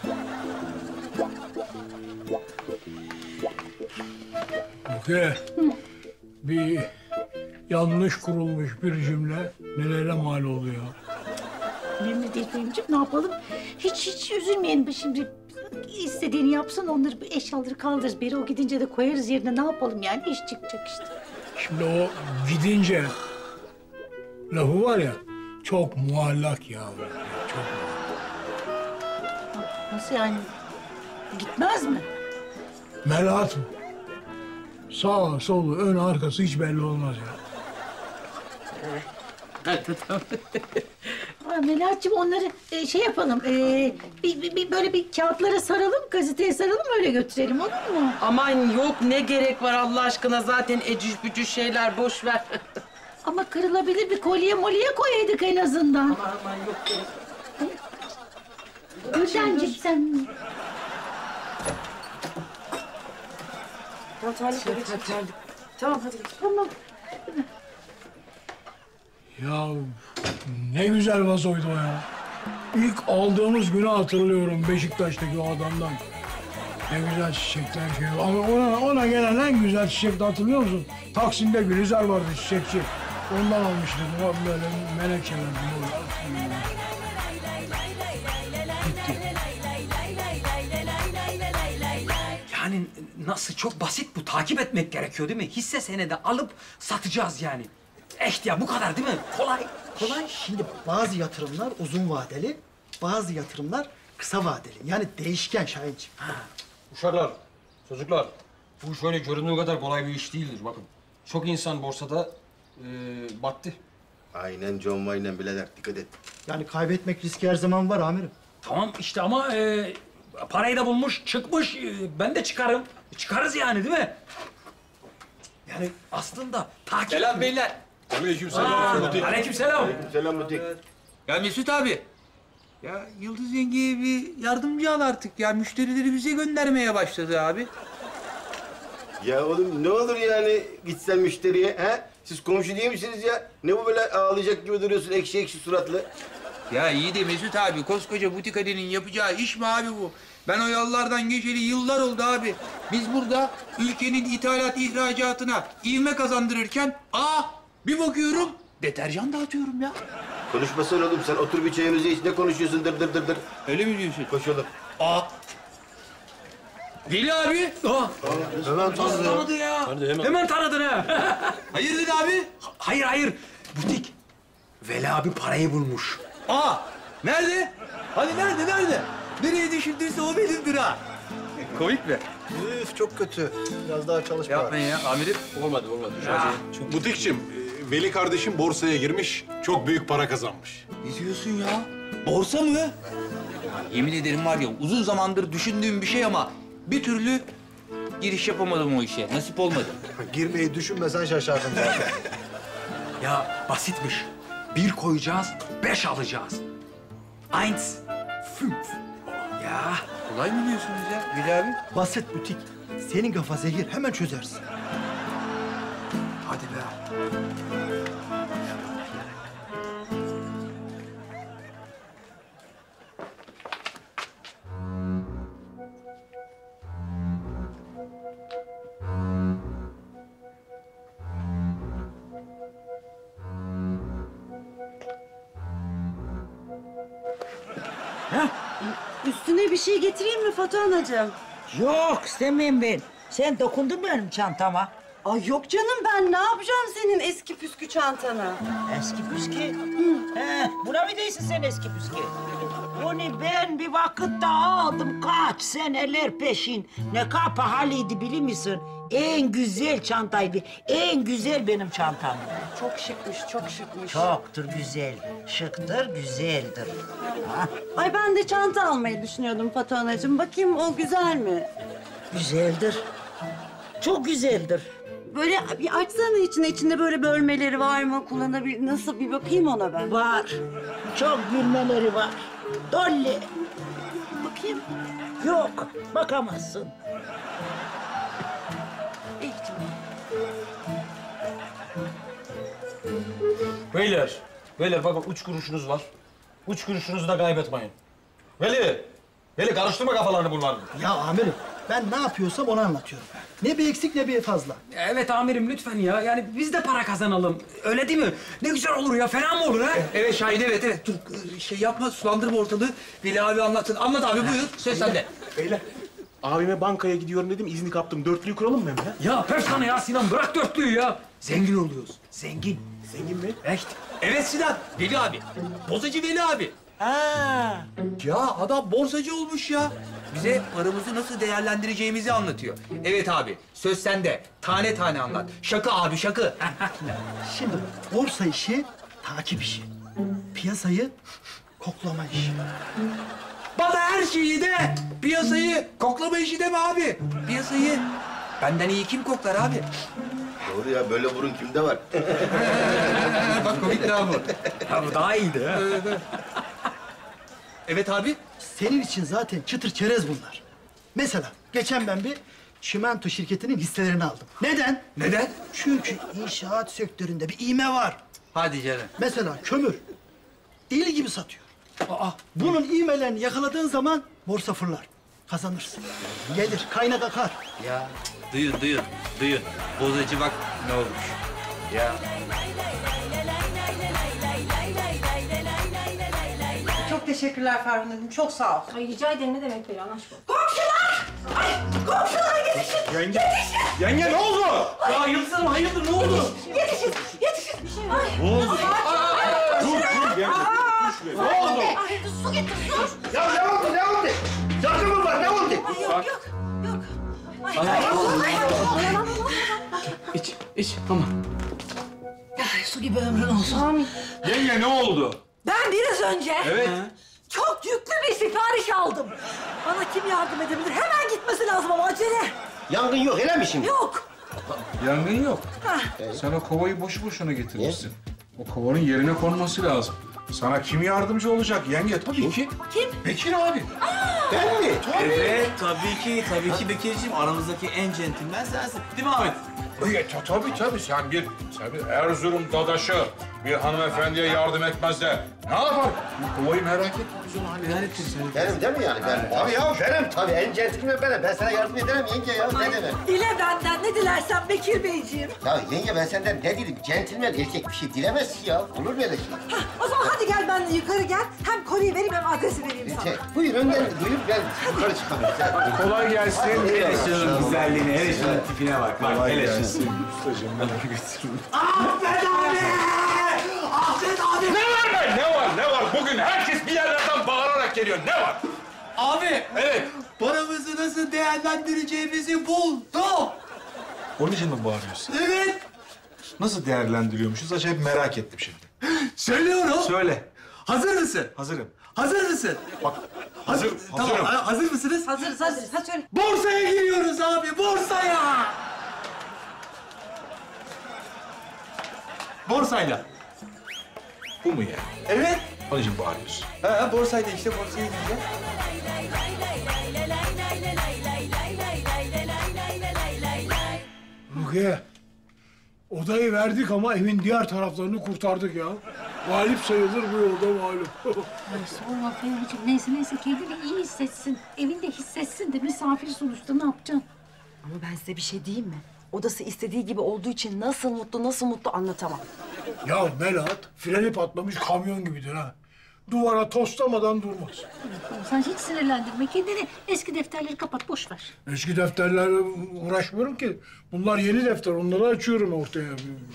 Okey. Bir yanlış kurulmuş bir cümle nelere mal oluyor? Önemli değil Fehmiciğim, ne yapalım? Hiç üzülmeyelim şimdi. İstediğini yapsın, onları eşyaları kaldırırız. Biri o gidince de koyarız yerine, ne yapalım yani? İş çıkacak işte. Şimdi o gidince lafı var ya, çok muallak ya. Çok Nasıl yani? Gitmez mi? Melahat sağ, solu, ön, arkası hiç belli olmaz ya. Tamam. Melahat'cığım onları şey yapalım. Böyle bir kağıtlara saralım, gazeteye saralım, öyle götürelim, olur mu? Aman yok, ne gerek var Allah aşkına, zaten ecüş bücüş şeyler, boş ver. Ama kırılabilir bir kolye molye koyaydık en azından. Aman yok gerek. Güldencik sen... Tamam hadi. Tamam. Ya ne güzel vazoydu o ya. İlk aldığımız günü hatırlıyorum Beşiktaş'taki o adamdan. Ne güzel çiçekler şey. Ama ona gelen en güzel çiçek de hatırlıyor musun? Taksim'de Gülizar vardı çiçekçi. Ondan almıştık. O böyle menekşeler. Gitti. Yani nasıl çok basit bu. Takip etmek gerekiyor değil mi? Hisse senedi alıp satacağız yani. Echt ya bu kadar değil mi? Kolay. Kolay. Şimdi bazı yatırımlar uzun vadeli, bazı yatırımlar kısa vadeli. Yani değişken Şahinciğim. Uşaklar, çocuklar, bu şöyle göründüğü kadar kolay bir iş değildir. Bakın, çok insan borsada battı. Aynen John Wayne'le birader, dikkat et. Yani kaybetmek riski her zaman var amirim. Tamam işte ama parayı da bulmuş, çıkmış. Ben de çıkarım. Çıkarız yani değil mi? Yani aslında takip... Selam beyler. Aleykümselam. Aleykümselam. Selam Mutik. Ya Mesut abi. Ya Yıldız yengeye bir yardımcı al artık ya. Müşterileri bize göndermeye başladı abi. Ya oğlum ne olur yani gitsen müşteriye, he? Siz komşu değil misiniz ya? Ne bu böyle ağlayacak gibi duruyorsun ekşi ekşi suratlı? Ya iyi de Mesut abi, koskoca butik Ali'nin yapacağı iş mi abi bu? Ben o yollardan geçeli yıllar oldu abi. Biz burada ülkenin ithalat ihracatına ivme kazandırırken... bir bakıyorum deterjan dağıtıyorum ya. Konuşmasana oğlum sen otur bir çayınızı iç, ne konuşuyorsun dır dır dır dır. Öyle mi diyorsun? Koş oğlum. Veli abi. Hemen Tanıdı ya. Hemen tanıdın ha. Hayırdır abi? Hayır. Butik. Veli abi parayı bulmuş. Nerede? Hani nerede? Nereye düşündüyse o benimdir ha. Komik mi? Üf çok kötü. Biraz daha çalış bari. Yapmayın ya amirim. Olmadı. Butikçim, Veli kardeşim borsaya girmiş, çok büyük para kazanmış. Ne diyorsun ya? Borsa mı? Yemin ederim var ya, uzun zamandır düşündüğüm bir şey ama bir türlü giriş yapamadım o işe. Nasip olmadı. Girmeyi düşünmesen şaşardın zaten. Ya basitmiş. 1 koyacağız, 5 alacağız. 1, 5. Ya. Kolay mı diyorsunuz ya Veli abi? Basit butik. Senin kafa zehir, hemen çözersin. Hadi be. Üstüne bir şey getireyim mi Fatu Anacığım? Yok istemeyeyim ben. Sen dokundun mu benim çantama? Ay yok canım ben ne yapacağım senin eski püskü çantana? Eski püskü? Buna mı değilsin sen eski püskü? Bunu ben bir vakitte aldım kaç seneler peşin. Ne kadar pahalıydı biliyor musun? En güzel çantaydı. En güzel benim çantam. Çok şıkmış, çok şıkmış. Çoktur güzel. Şıktır, güzeldir. Ha? Ay ben de çanta almayı düşünüyordum Fatu Anacığım. Bakayım o güzel mi? Güzeldir. Çok güzeldir. Böyle bir açsana içinde böyle bölmeleri var mı? Kullanabilir, nasıl bir bakayım ona ben. Var. Çok gülmeleri var. Dolly. Bakayım. Yok, bakamazsın. Beyler bakın 3 kuruşunuz var. 3 kuruşunuzu da kaybetmeyin. Veli karıştırma kafalarını bunların. Ya amirim, ben ne yapıyorsam onu anlatıyorum. Ne bir eksik ne bir fazla. Evet amirim lütfen ya. Yani biz de para kazanalım. Öyle değil mi? Ne güzel olur ya. Fena mı olur ha? Evet Şahin, evet. Dur şey yapma, sulandırma ortalığı. Veli abi anlatsın. Anlat abi buyur. Söz sende. Beyler, abime bankaya gidiyorum dedim, izni kaptım. Dörtlüyü kuralım mı Emre? Ya pefkanı ya Sinan. Bırak dörtlüyü ya. Zengin oluyoruz. Zengin. Zengin mi? Echt. Evet Sinan. Veli abi. Bozacı Veli abi. Ya adam borsacı olmuş ya. Bize paramızı nasıl değerlendireceğimizi anlatıyor. Evet abi, söz sende. Tane tane anlat. Şakı abi, şakı. Şimdi borsa işi takip işi. Piyasayı koklama işi. Bana her şeyi de piyasayı koklama işi deme abi. Piyasayı benden iyi kim koklar abi? Doğru ya, böyle burun kimde var? Bak komik daha bu. Ya bu daha iyiydi ha. Evet abi. Senin için zaten çıtır çerez bunlar. Mesela geçen ben bir çimento şirketinin hisselerini aldım. Neden? Neden? Çünkü inşaat sektöründe bir iğme var. Hadi canım. Mesela kömür. Deli gibi satıyor. Bunun iğmelerini yakaladığın zaman borsa fırlar. Kazanırsın. Gelir, kaynak akar. Ya duyun. Bozacı bak ne olmuş. Ya. Çok teşekkürler Ferhun Hanım. Çok sağ ol. Ay rica ederim ne demek Perihan aşk olsun. Komşular! Ay komşulara yetişin. Yenge. Yetişin. Yenge ne oldu? Ya Yıldız Hanım hayırdır ne oldu? Yetişin. Yetişin. Ay. Ne oldu? Dur yenge. Ne oldu? Ay, su getir su. Ya ne oldu? Ne oldu? Yakın mı var? Ne oldu? Yok yok. İç tamam. Ay, su gibi ömrün olsun. Yenge ne oldu? Ben biraz önce Evet. çok yüklü bir sipariş aldım. Bana kim yardım edebilir? Hemen gitmesi lazım ama acele. Yangın yok öyle mi şimdi? Yok. Yangın yok. Hah. Sen o kovayı boşu boşuna getirmişsin. O kovanın yerine konması lazım. Sana kim yardımcı olacak yenge? Tabii ki. Kim? Bekir abi. Ben mi? Evet, tabii ki Bekir'ciğim. Aramızdaki en centilmen sensin. Değil mi Ahmet? Tabii. Sen bir Erzurum dadaşı bir hanımefendiye yardım etmez de ne yapar? Bu kovayı merak etme. Biz onu hallederiz. Benim değil mi yani? Ben. Tabii ya benim tabii. En centilmen benim. Ben sana yardım ederim yenge ya. Ne demek? Dile benden ne dilersen Bekir Beyciğim. Ya yenge ben senden ne dedim? Centilmen erkek bir şey dilemez ki ya. Olur mu öyle şey? Hah, o zaman hadi gel benimle yukarı gel. Hem kolyeyi vereyim hem adresi vereyim sana. Buyur önden buyur ben yukarı çıkamıyorum. Kolay gelsin. Hele şunun güzelliğine, hele şunun tipine bak. Bak, hele şunun. Ustacığım ben götürürüm. Ahmet abi! Ahmet abi! Ne var? Bugün herkes bir yerlerden bağırarak geliyor. Ne var? Abi, Evet. paramızı nasıl değerlendireceğimizi buldum. Onun için mi bağırıyorsun? Evet. Nasıl değerlendiriyormuşuz? Acayip merak ettim şimdi. Söylüyorum. Söyle. Hazır mısın? Hazırım. Hazır mısın? Bak, hazırım. Tamam, hazır mısınız? Hazırız. Hadi söyle. Borsaya giriyoruz abi, borsaya. Borsayla. Bu mu yani? Evet. Onun için bağırıyorsun. Borsayla işte, borsaya gireceğiz. Rukiye, odayı verdik ama evin diğer taraflarını kurtardık ya. Galip sayılır bu yolda mağlup. Ay sorma Fehmi'ciğim. Neyse kendini iyi hissetsin. Evinde hissetsin de misafir sonuçta ne yapacaksın? Ama ben size bir şey diyeyim mi? Odası istediği gibi olduğu için nasıl mutlu anlatamam. Ya Melahat, freni patlamış kamyon gibidir ha. Duvara toslamadan durmaz. Tamam, sen hiç sinirlendirme kendini. Eski defterleri kapat, boş ver. Eski defterlerle uğraşmıyorum ki. Bunlar yeni defter, onları açıyorum ortaya.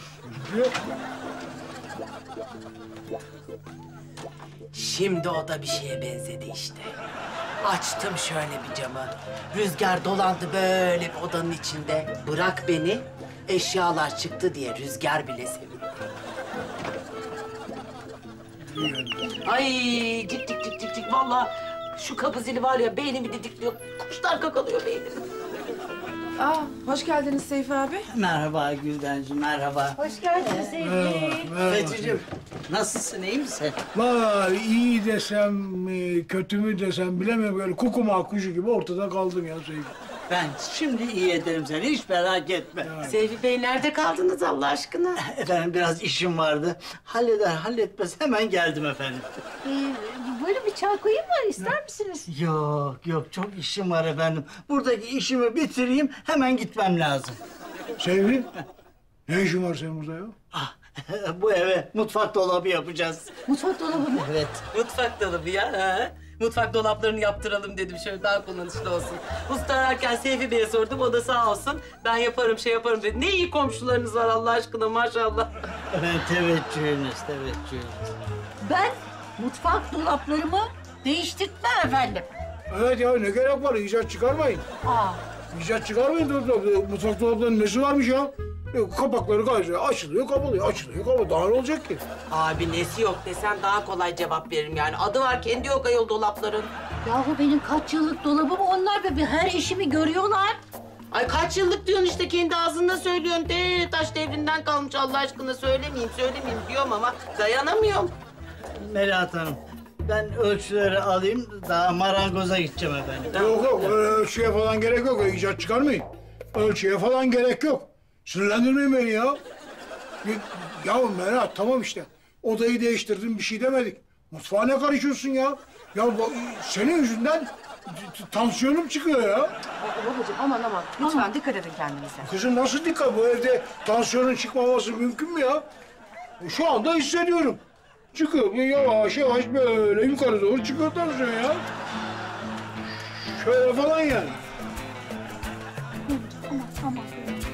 Şimdi o da bir şeye benzedi işte. Açtım şöyle bir camı. Rüzgar dolandı böyle bir odanın içinde. Bırak beni, eşyalar çıktı diye rüzgar bile sevindi. Ay cik cik. Vallahi şu kapı zili var ya beynimi didikliyor. Kuşlar kakalıyor beynimi. Aa, hoş geldiniz Seyfi abi. Merhaba Güldenciğim, merhaba. Hoş geldin Sevgi. Betül'cüğüm, nasılsın, iyi misin? Vallahi iyi desem mi, kötü mü desem bilemiyorum. Böyle kukuma kuşu gibi ortada kaldım ya Seyfi. Ben şimdi iyi ederim seni, hiç merak etme. Seyfi Bey nerede kaldınız Allah aşkına? Efendim biraz işim vardı. Halletmez hemen geldim efendim. Buyurun bir çay koyayım mı? İster misiniz? Yok çok işim var efendim. Buradaki işimi bitireyim, hemen gitmem lazım. Sevgi, ne işin var senin burada ya? Bu eve mutfak dolabı yapacağız. Mutfak dolabı mı? Evet. Mutfak dolabı ya. Ha? Mutfak dolaplarını yaptıralım dedim şöyle daha kullanışlı olsun. Usta ararken Seyfi Bey'e sordum o da sağ olsun. Ben yaparım dedi. Ne iyi komşularınız var Allah aşkına maşallah. Efendim teveccühünüz. Ben mutfak dolaplarımı değiştirtmem efendim. Evet ya ne gerek var? İcat çıkarmayın. İcat çıkarmayın. Mutfak dolaplarının nesi varmış ya? Kapakları gayet açılıyor, kapalıyor. Daha ne olacak ki? Abi nesi yok desen daha kolay cevap veririm yani. Adı var kendi yok ayol dolapların. Yahu benim kaç yıllık dolabım onlar be. Her işimi görüyorlar. Ay kaç yıllık diyorsun işte kendi ağzında söylüyorsun. Taş devrinden kalmış Allah aşkına söylemeyeyim diyorum ama dayanamıyorum. Melahat Hanım, ben ölçüleri alayım, daha marangoza gideceğim efendim. Yok, ölçüye falan gerek yok. İcat çıkarmayın. Ölçüye falan gerek yok. Sinirlendirmeyin beni ya. Ya Melahat tamam işte. Odayı değiştirdim bir şey demedik. Mutfağa ne karışıyorsun ya? Ya senin yüzünden tansiyonum çıkıyor ya. Babacığım aman lütfen dikkat edin kendinize. Kızım nasıl dikkat? Bu evde tansiyonun çıkmaması mümkün mü ya? Şu anda hissediyorum. Çıkıyor yavaş böyle yukarı doğru çıkıyor tansiyon ya. Şöyle falan yani. Tamam.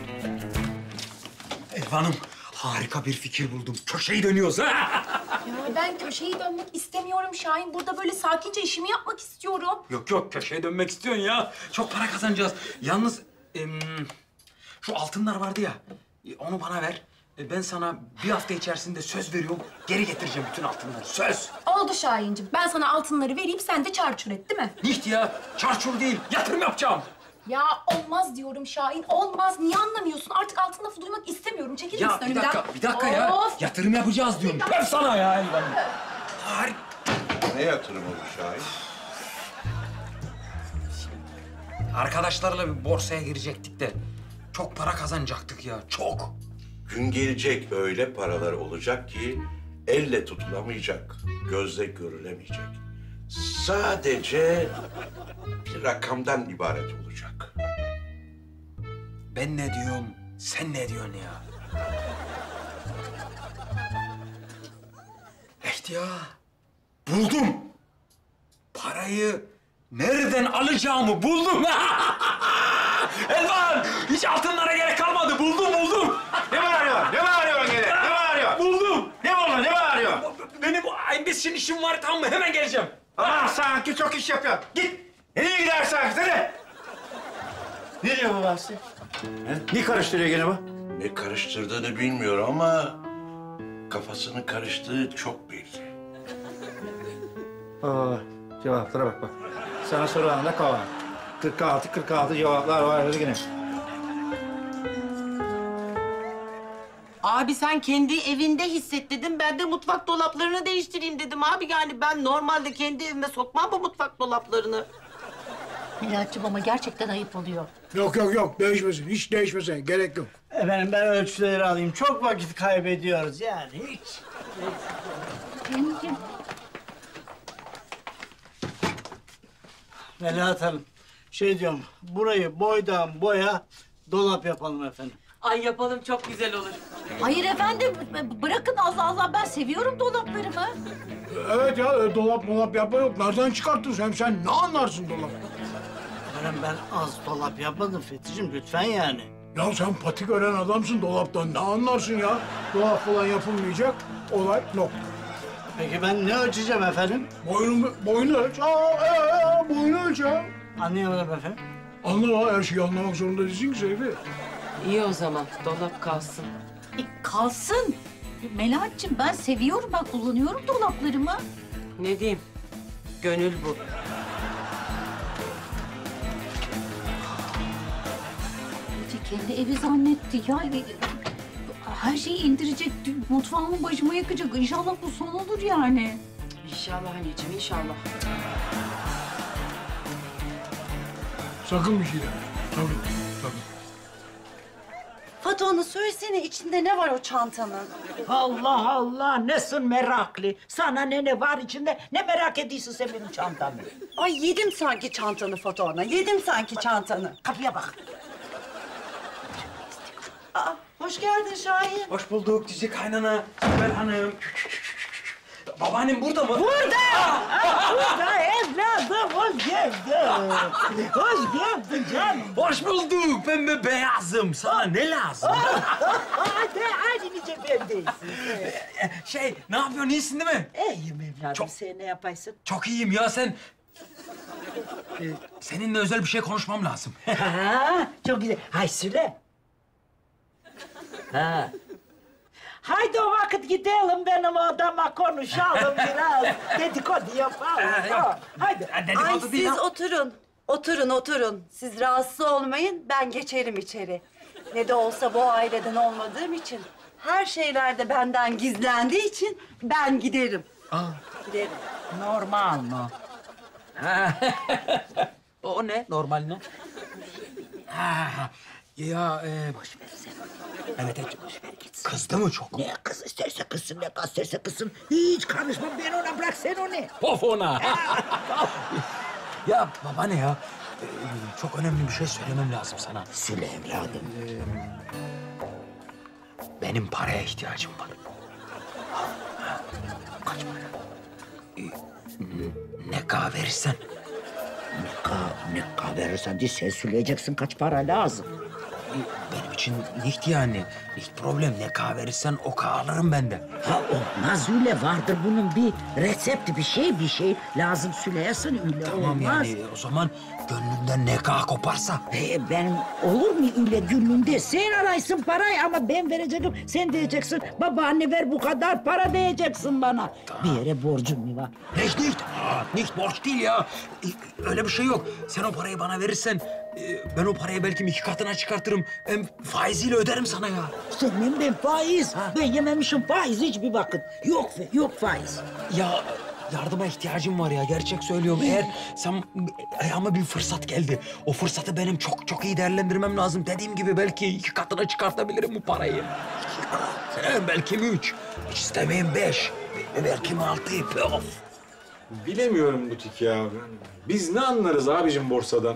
Elvan'ım harika bir fikir buldum. Köşeyi dönüyoruz ha. Ya ben köşeyi dönmek istemiyorum Şahin. Burada böyle sakince işimi yapmak istiyorum. Yok köşeye dönmek istiyorsun ya. Çok para kazanacağız. Yalnız şu altınlar vardı ya. Onu bana ver. Ben sana bir hafta içerisinde söz veriyorum. Geri getireceğim bütün altınları. Söz. Oldu Şahin'cim. Ben sana altınları vereyim, sen de çarçur et, değil mi? Nicht ya. Çarçur değil. Yatırım yapacağım. Ya olmaz diyorum Şahin, olmaz. Niye anlamıyorsun? Artık altın lafı duymak istemiyorum. Çekilir misin Ya önümden? bir dakika ya. Of! Yatırım yapacağız diyorum. Ben sana ya Elvan'ım. Harika. Ne yatırım olur Şahin? Arkadaşlarla bir borsaya girecektik de çok para kazanacaktık ya. Çok. Gün gelecek öyle paralar olacak ki elle tutulamayacak, gözle görülemeyecek. Sadece bir rakamdan ibaret olacak. Ben ne diyorum, sen ne diyorsun ya? Evet ya, buldum. Parayı nereden alacağımı buldum. Elvan, hiç altınlara gerek kalmadı. Buldum. Ne bağırıyorsun? Ne bağırıyorsun gene? Ne bağırıyorsun? Buldum. Ne buldun? Ne bağırıyorsun? Benim şimdi işim var, tamam mı? Hemen geleceğim. Aman sanki çok iş yapıyorsun. Git. Nereye gidersin sanki? Hadi. Ne diyor bu Bahsi? Ne karıştırıyor gene bu? Ne karıştırdığını bilmiyor ama kafasının karıştığı çok belli. Cevaplara bak. Sana sorulan kovan. 46 cevaplar var yine. Abi sen kendi evinde hisset dedim. Ben de mutfak dolaplarını değiştireyim dedim abi. Yani ben normalde kendi evime sokmam bu mutfak dolaplarını. Melahat'cığım ama gerçekten ayıp oluyor. Yok. Değişmesin. Hiç değişmesin. Gerek yok. Efendim ben ölçüleri alayım. Çok vakit kaybediyoruz yani hiç. Cemciğim. Melahat Hanım, diyorum, burayı boydan boya dolap yapalım efendim. Ay yapalım, çok güzel olur. Hayır efendim, bırakın Allah ben seviyorum dolaplarımı. Evet ya, dolap yapma yok. Nereden çıkarttın sen ne anlarsın dolap? Efendim ben az dolap yapmadım Fethi'cim, lütfen yani. Ya sen patik öğren adamsın, dolaptan ne anlarsın ya? Dolap falan yapılmayacak, olay nokta. Peki ben ne ölçeceğim efendim? Boyunu ölç. Boyunu ölç ya. Anlayamadım efendim. Anlama, her şeyi anlamak zorunda değilsin ki Seyfi. İyi o zaman, dolap kalsın. Kalsın. Melahat'cığım ben seviyorum, ben kullanıyorum dolaplarımı. Ne diyeyim? Gönül bu. Kendi evi zannetti ya. Her şeyi indirecek, mutfağımın başıma yakacak. İnşallah bu son olur yani. İnşallah anneciğim, inşallah. Sakın bir şey deme. Sakın. Fatona söylesene, içinde ne var o çantanın? Allah nesin meraklı. Sana ne var içinde? Ne merak ediyorsun sen benim çantamı? Ay yedim sanki çantanı Fatona, yedim sanki çantanı. Kapıya bak. Aa, hoş geldin Şahin. Hoş bulduk cici kaynana, Sibel Hanım. Babaannem burada mı? Burada evladım, hoş geldin. Hoş geldin canım. Hoş bulduk, pembe beyazım. Sana ne lazım? Hadi nice pembeysin. Ne yapıyorsun, iyisin değil mi? İyiyim evladım, sen ne yapaysın? Çok iyiyim ya, sen... seninle özel bir şey konuşmam lazım. Çok güzel. Hay söyle. Haydi o vakit gidelim benim odama konuşalım biraz. Dedikodu yapalım. Haydi. Ay siz oturun. Siz rahatsız olmayın, ben geçerim içeri. Ne de olsa bu aileden olmadığım için, her şeyler de benden gizlendiği için ben giderim. Giderim. Normal mı? O ne? Normal ne? Boş ver sen onu. Evet. Boş ver gitsin. Kızdı mı çok? Ne kız isterse kızsın, ne kız isterse kızsın. Hiç karışmam ben ona, bırak sen onu. Of ona! Ya babaanne ya, çok önemli bir şey söylemem lazım sana. Söyle evladım. Benim paraya ihtiyacım var. Kaç para? Ne kadar verirsen. Ne kadar verirsen diye sen söyleyeceksin kaç para lazım. Benim için nicht yani. Nicht problem. Ne kahve verirsen o kahve alırım ben de. Ha olmaz öyle, vardır bunun bir resepti, bir şey lazım söyleyesin öyle Tamam olmaz. yani o zaman gönlünden ne kahve koparsa. Ben olur mu öyle gönlünde? Sen araysın parayı ama ben vereceğim. Sen diyeceksin babaanne ver bu kadar para diyeceksin bana. Bir yere borcum mu var? Nicht borç değil ya. Öyle bir şey yok. Sen o parayı bana verirsen ben o parayı belki 2 katına çıkartırım. Hem faiziyle öderim sana ya. Senin ben faiz. Ben yememişim faiz hiçbir vakit. Yok faiz. Ya yardıma ihtiyacım var ya. Gerçek söylüyorum. Eğer sen ayağıma bir fırsat geldi. O fırsatı benim çok iyi değerlendirmem lazım. Dediğim gibi belki 2 katına çıkartabilirim bu parayı. 2 kat. Belki 3. Hiç istemeyim 5. Belki 6. Of. Bilemiyorum butik ya. Biz ne anlarız abicim borsadan?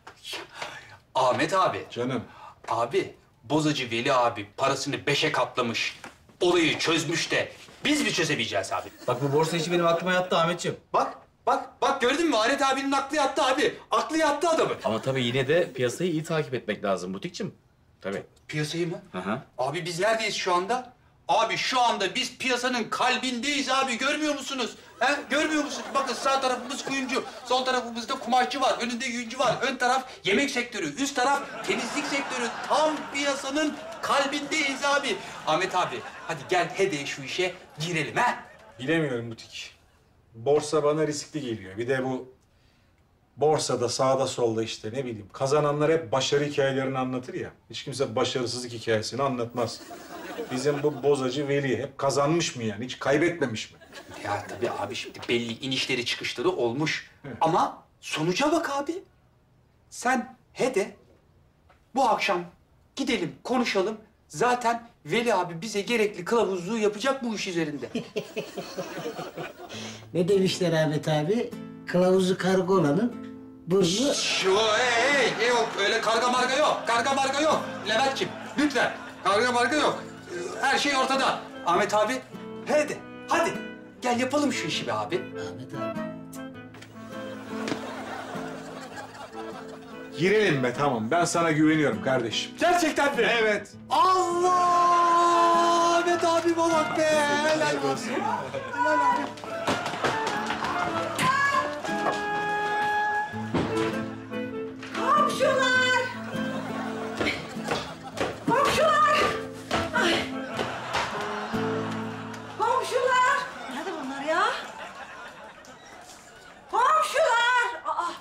Ahmet abi. Canım. Abi, bozacı Veli abi parasını 5'e katlamış. Olayı çözmüş de biz mi çözemeyeceğiz abi? Bak bu borsa işi benim aklıma yattı Ahmetciğim. Bak gördün mü? Alet abinin aklı yattı abi. Aklı yattı adamı. Ama tabii yine de piyasayı iyi takip etmek lazım butikçim. Tabii. Piyasayı mı? Hı. Abi biz neredeyiz şu anda? Abi şu anda biz piyasanın kalbindeyiz abi. Görmüyor musunuz? He? Görmüyor musunuz? Bakın sağ tarafımız kuyumcu, sol tarafımızda kumaşçı var, önünde yüncü var. Ön taraf yemek sektörü, üst taraf temizlik sektörü. Tam piyasanın kalbindeyiz abi. Ahmet abi, hadi gel hadi şu işe girelim ha. Bilemiyorum butik. Borsa bana riskli geliyor. Bir de bu borsada sağda solda işte ne bileyim kazananlar hep başarı hikayelerini anlatır ya. Hiç kimse başarısızlık hikayesini anlatmaz. Bizim bu bozacı Veli hep kazanmış mı yani? Hiç kaybetmemiş mi? Ya tabii abi şimdi belli inişleri çıkışları olmuş. Ama sonuca bak abi. Sen hede bu akşam gidelim konuşalım. Zaten Veli abi bize gerekli kılavuzluğu yapacak bu iş üzerinde. Ne demişler Ahmet abi? Kılavuzu karga olanın burnu... Hey, yok öyle karga marga yok. Karga marga yok. Levent'ciğim lütfen. Karga marga yok. Her şey ortada. Ahmet abi hadi gel yapalım şu işi be abi. Ahmet abi. Girelim be tamam. Ben sana güveniyorum kardeşim. Gerçekten mi? Evet. Allah! Ahmet abi bak be. Helal olsun. Helal abi. Komşular! Komşular! Ay. Komşular! Nerede bunlar ya? Komşular! Aa!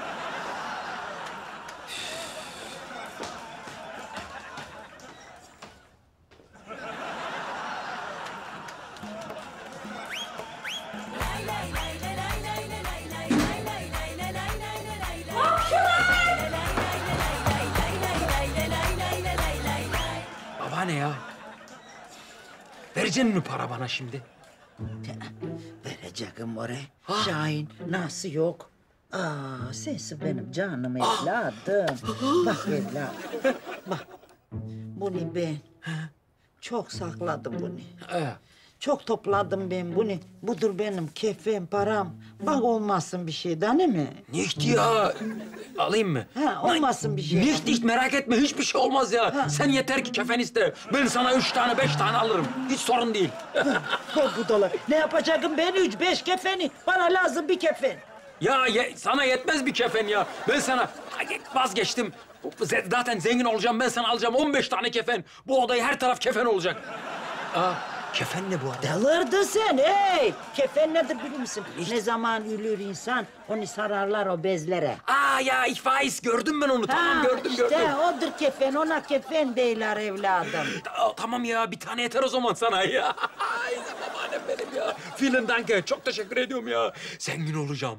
Babaanne ya. Vereceksin mi para bana şimdi? Vereceğim oraya. Şahin nasıl yok? Sensin benim canım evladım. Bak evladım. Bak. Bunu ben çok sakladım bunu. Çok topladım ben bunu. Budur benim kefem, param. Bak olmasın bir şey değil mi? Nicht ya. Alayım mı? Olmasın bir şey. Nicht merak etme hiçbir şey olmaz ya. Sen yeter ki kefen iste. Ben sana 3 tane 5 tane alırım. Hiç sorun değil. Bu dolar. Ne yapacağım ben 3-5 kefeni? Bana lazım bir kefen. Ya sana yetmez bir kefen ya. Ben sana vazgeçtim. Zaten zengin olacağım. Ben sana alacağım 15 tane kefen. Bu odayı her taraf kefen olacak. Kefen ne bu arada? Delırdın sen hey! Kefen nedir bilir misin? Ne zaman ölür insan onu sararlar o bezlere. Ya faiz gördüm ben onu. Tamam gördüm. İşte odur kefen, ona kefen değiller evladım. Tamam ya bir tane yeter o zaman sana ya. Ay babaannem benim ya. Vielen Dank. Çok teşekkür ediyorum ya. Zengin olacağım.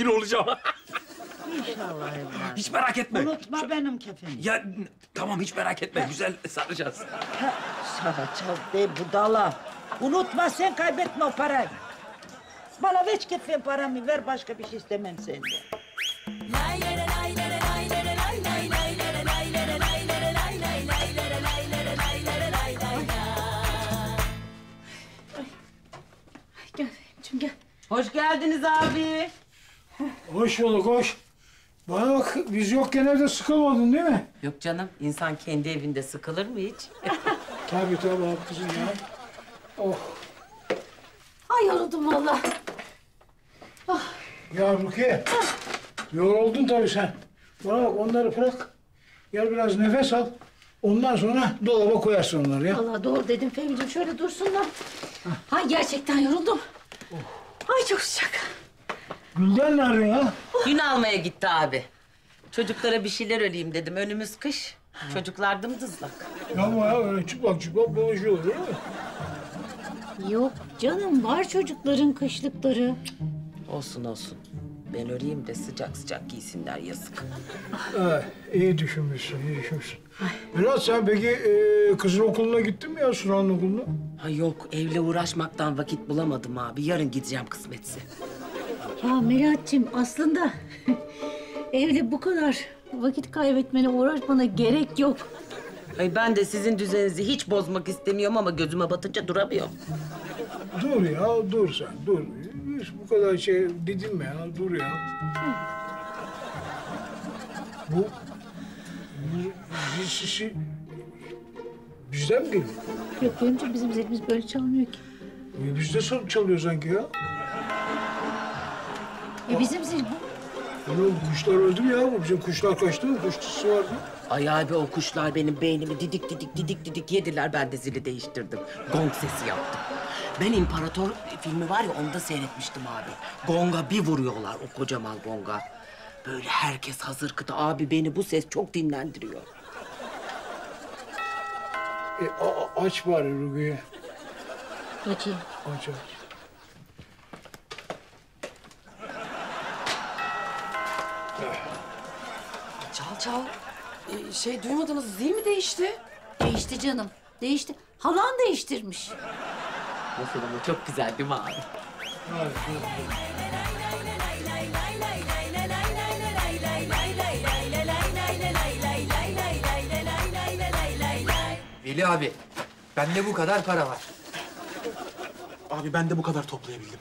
İnşallah evladım. Hiç merak etme. Unutma benim kefeni. Ya tamam hiç merak etme. Güzel saracağız. Saracağız de budala. Unutma sen kaybetme o parayı. Bana ver kefen paramı ver başka bir şey istemem senden. Gel Fehmiciğim gel. Hoş geldiniz abi. Hoş bulduk, hoş. Bana bak, biz yokken evde sıkılmadın değil mi? Yok canım, insan kendi evinde sıkılır mı hiç? Tabii haklısın ya. Oh. Ay yoruldum vallahi. Ya Rukiye, yoruldun tabii sen. Bana bak, onları bırak. Gel biraz nefes al. Ondan sonra dolaba koyarsın onları ya. Vallahi doğru dedim Fehmi'ciğim, şöyle dursunlar. Ay gerçekten yoruldum. Ay çok sıcak. Gülden nerede ya? Gün almaya gitti abi. Çocuklara bir şeyler öreyim dedim. Önümüz kış. Çocuklar dımdızlak. Ama ya öyle çıplak dolaşıyorlar değil mi? Yok canım, var çocukların kışlıkları. Olsun olsun. Ben öreyim de sıcak sıcak giysinler, yazık. İyi düşünmüşsün, iyi düşünmüşsün. Berat, sen peki kızın okuluna gittin mi ya, Sunan'ın okuluna? Ha yok, evle uğraşmaktan vakit bulamadım abi. Yarın gideceğim kısmetse. Ya Melahat'cığım, aslında evde bu kadar vakit kaybetmene, uğraşmana gerek yok. Ay ben de sizin düzeninizi hiç bozmak istemiyorum ama gözüme batınca duramıyorum. Dur ya, dur sen, dur. Hiç bu kadar şey didinme ya, dur ya. Bu sesi bizden mi geliyor? Yok Fehmi'ciğim, bizim zilimiz böyle çalmıyor ki. Biz de çalıyor sanki ya. Bizim zil bu. Ne oldu, kuşlar öldü mü ya? Bizim kuşlar kaçtı mı? Kuş çizisi vardı. Ay abi, o kuşlar benim beynimi didik yediler. Ben de zili değiştirdim. Gong sesi yaptım. Ben İmparator filmi var ya, onu da seyretmiştim abi. Gonga bir vuruyorlar, o kocaman gonga. Böyle herkes hazır kıta. Abi beni bu ses çok dinlendiriyor. Aç bari Rukiye. Açayım. Aç. Çal. Duymadınız, zil mi değişti? Değişti canım, değişti. Halan değiştirmiş. Nasıl ama, çok güzel değil mi abi? Veli abi, bende bu kadar para var. Abi ben de bu kadar toplayabildim.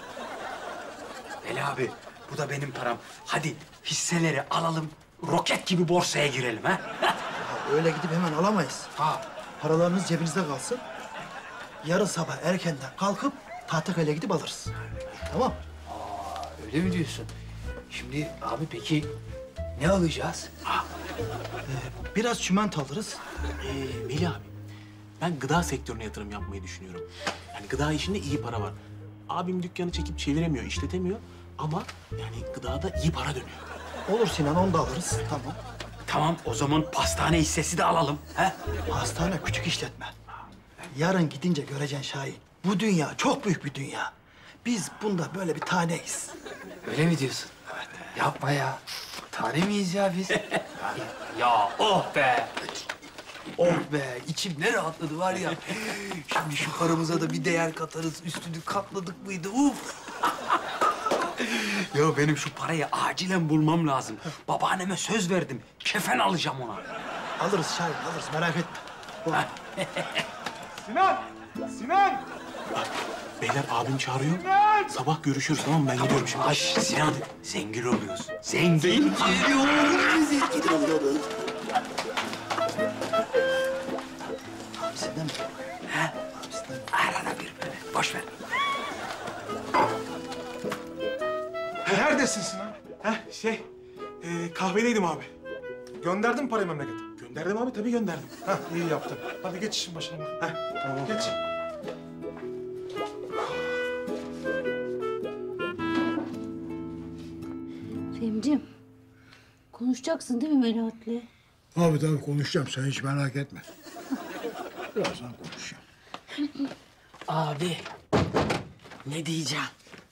Veli abi, bu da benim param. Hadi hisseleri alalım, roket gibi borsaya girelim ha. Ya öyle gidip hemen alamayız. Paralarınız cebinizde kalsın. Yarın sabah erkenden kalkıp Tahtakale'ye gidip alırız. Tamam. Öyle mi diyorsun? Şimdi abi peki ne alacağız? Biraz çimento alırız. Veli abi, ben gıda sektörüne yatırım yapmayı düşünüyorum. Yani gıda işinde iyi para var. Abim dükkanı çekip çeviremiyor, işletemiyor. Ama yani gıdada iyi para dönüyor. Olur Sinan, onu da alırız. Tamam. Tamam, o zaman pastane hissesi de alalım. He? Pastane küçük işletme. Yarın gidince göreceksin Şahin. Bu dünya çok büyük bir dünya. Biz bunda böyle bir taneyiz. Öyle mi diyorsun? Evet. Yapma ya. Tane miyiz ya biz? Ya oh be! Oh be! İçim ne rahatladı var ya. Şimdi şu paramıza da bir değer katarız. Üstünü katladık mıydı? Uf! Ya benim şu parayı acilen bulmam lazım. Babaanneme söz verdim. Kefen alacağım ona. Alırız Şahin, alırız. Merak etme. Sinan! Beyler abim çağırıyor. Sabah görüşürüz, tamam mı? Ben gidiyorum şimdi. Ay Sinan, zengin oluyoruz. Zengin oluyoruz. Zengin oluyoruz. Abisinden mi? He? Arada bir böyle. Boş ver. Neredesin Sinan? Kahvedeydim abi. Gönderdin mi parayı memlekete? Gönderdim abi, tabii gönderdim. İyi yaptın. Hadi geç işin başına bak. Tamam. Geç. Fehmi'ciğim, konuşacaksın değil mi Melahat'le? Abi tabii konuşacağım, sen hiç merak etme. Birazdan konuşacağım. Abi, ne diyeceğim?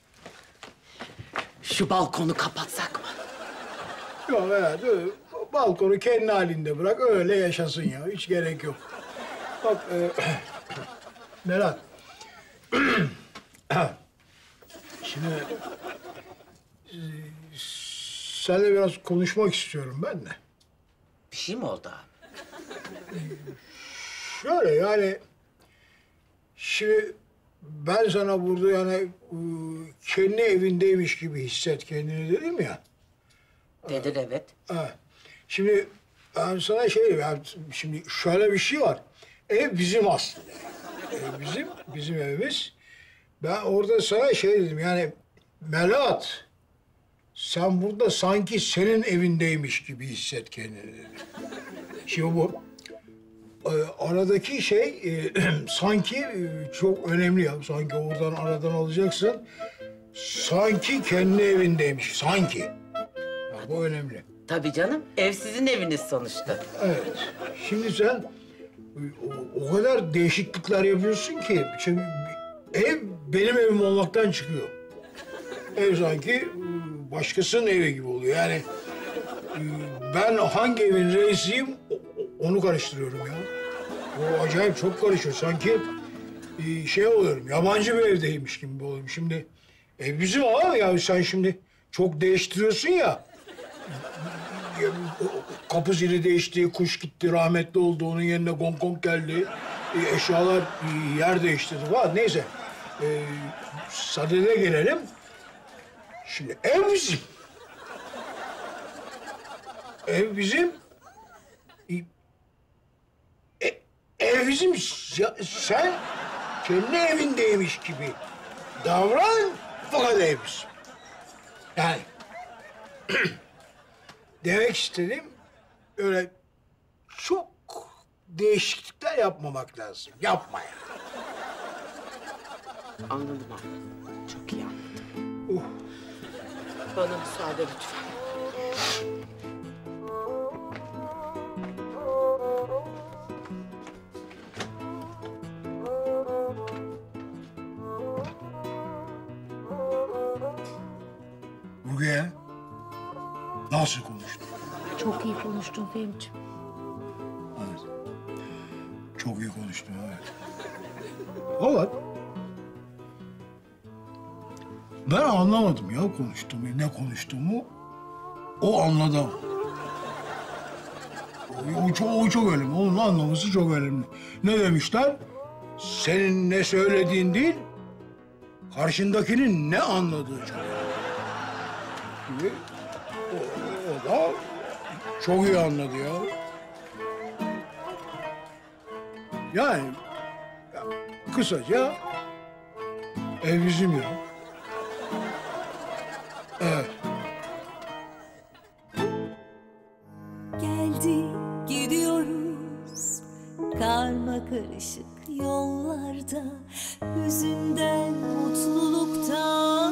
Şu balkonu kapatsak mı? Yok evet, balkonu kendi halinde bırak, öyle yaşasın ya. Hiç gerek yok. Bak, Berat. Şimdi seninle biraz konuşmak istiyorum ben de. Bir şey mi oldu abi? Şöyle yani, şimdi ben sana burada yani kendi evindeymiş gibi hisset kendini dedim ya. Dedir evet. Ha. Şimdi ben sana şimdi şöyle bir şey var. Ev bizim aslında. Ev bizim evimiz. Ben orada sana dedim yani Melahat, sen burada sanki senin evindeymiş gibi hisset kendini dedim. Şimdi bu aradaki sanki çok önemli ya. Sanki oradan aradan alacaksın. Sanki kendi evindeymiş, sanki. Ya, bu önemli. Tabii canım, ev sizin eviniz sonuçta. Evet. Şimdi sen o kadar değişiklikler yapıyorsun ki şimdi ev benim evim olmaktan çıkıyor. Ev sanki başkasının evi gibi oluyor. Yani ben hangi evin reisiyim onu karıştırıyorum ya. O acayip çok karışıyor. Sanki oluyorum, yabancı bir evdeymiş gibi oluyorum. Şimdi ev bizim abi ya, sen şimdi çok değiştiriyorsun ya. Kapı zili değişti, kuş gitti, rahmetli oldu, onun yerine gong gong geldi. Eşyalar yer değiştirdi falan. Neyse, sadede gelelim. Şimdi ev bizim. Ev bizim. Ev bizim. Sen kendi evindeymiş gibi davran, fakat ev bizim. Yani demek istedim, öyle çok değişiklikler yapmamak lazım. Yapma ya. Anladım. Çok iyi anladım. Bana müsaade lütfen. Rukiye, nasıl konuştun? Çok iyi konuştun Fehmiciğim. Evet. Çok iyi konuştun, evet. Fakat ben anlamadım ya ne konuştuğumu. O anladı. O çok önemli. Onun anlaması çok önemli. Ne demişler? Senin ne söylediğin değil, karşındakinin ne anladığı çok önemli. Şimdi o da çok iyi anladı ya. Yani kısaca ev bizim ya. Evet. Geldik gidiyoruz karma karışık yollarda, hüzünden mutluluktan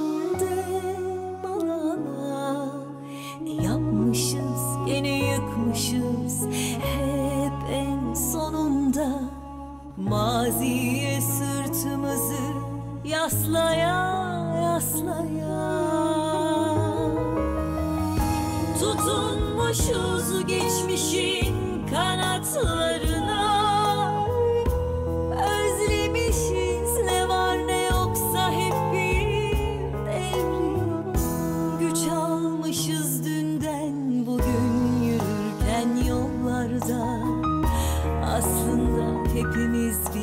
demalana. Ne yapmışız gene yıkmışız hep en sonunda, maziye sırtımızı yaslaya yaslaya. Tutunmuşuz geçmişin kanatlarına, özlemişiz ne var ne yoksa hep bir devrim. Güç almışız dünden bugün yürürken yollarda, aslında hepimiz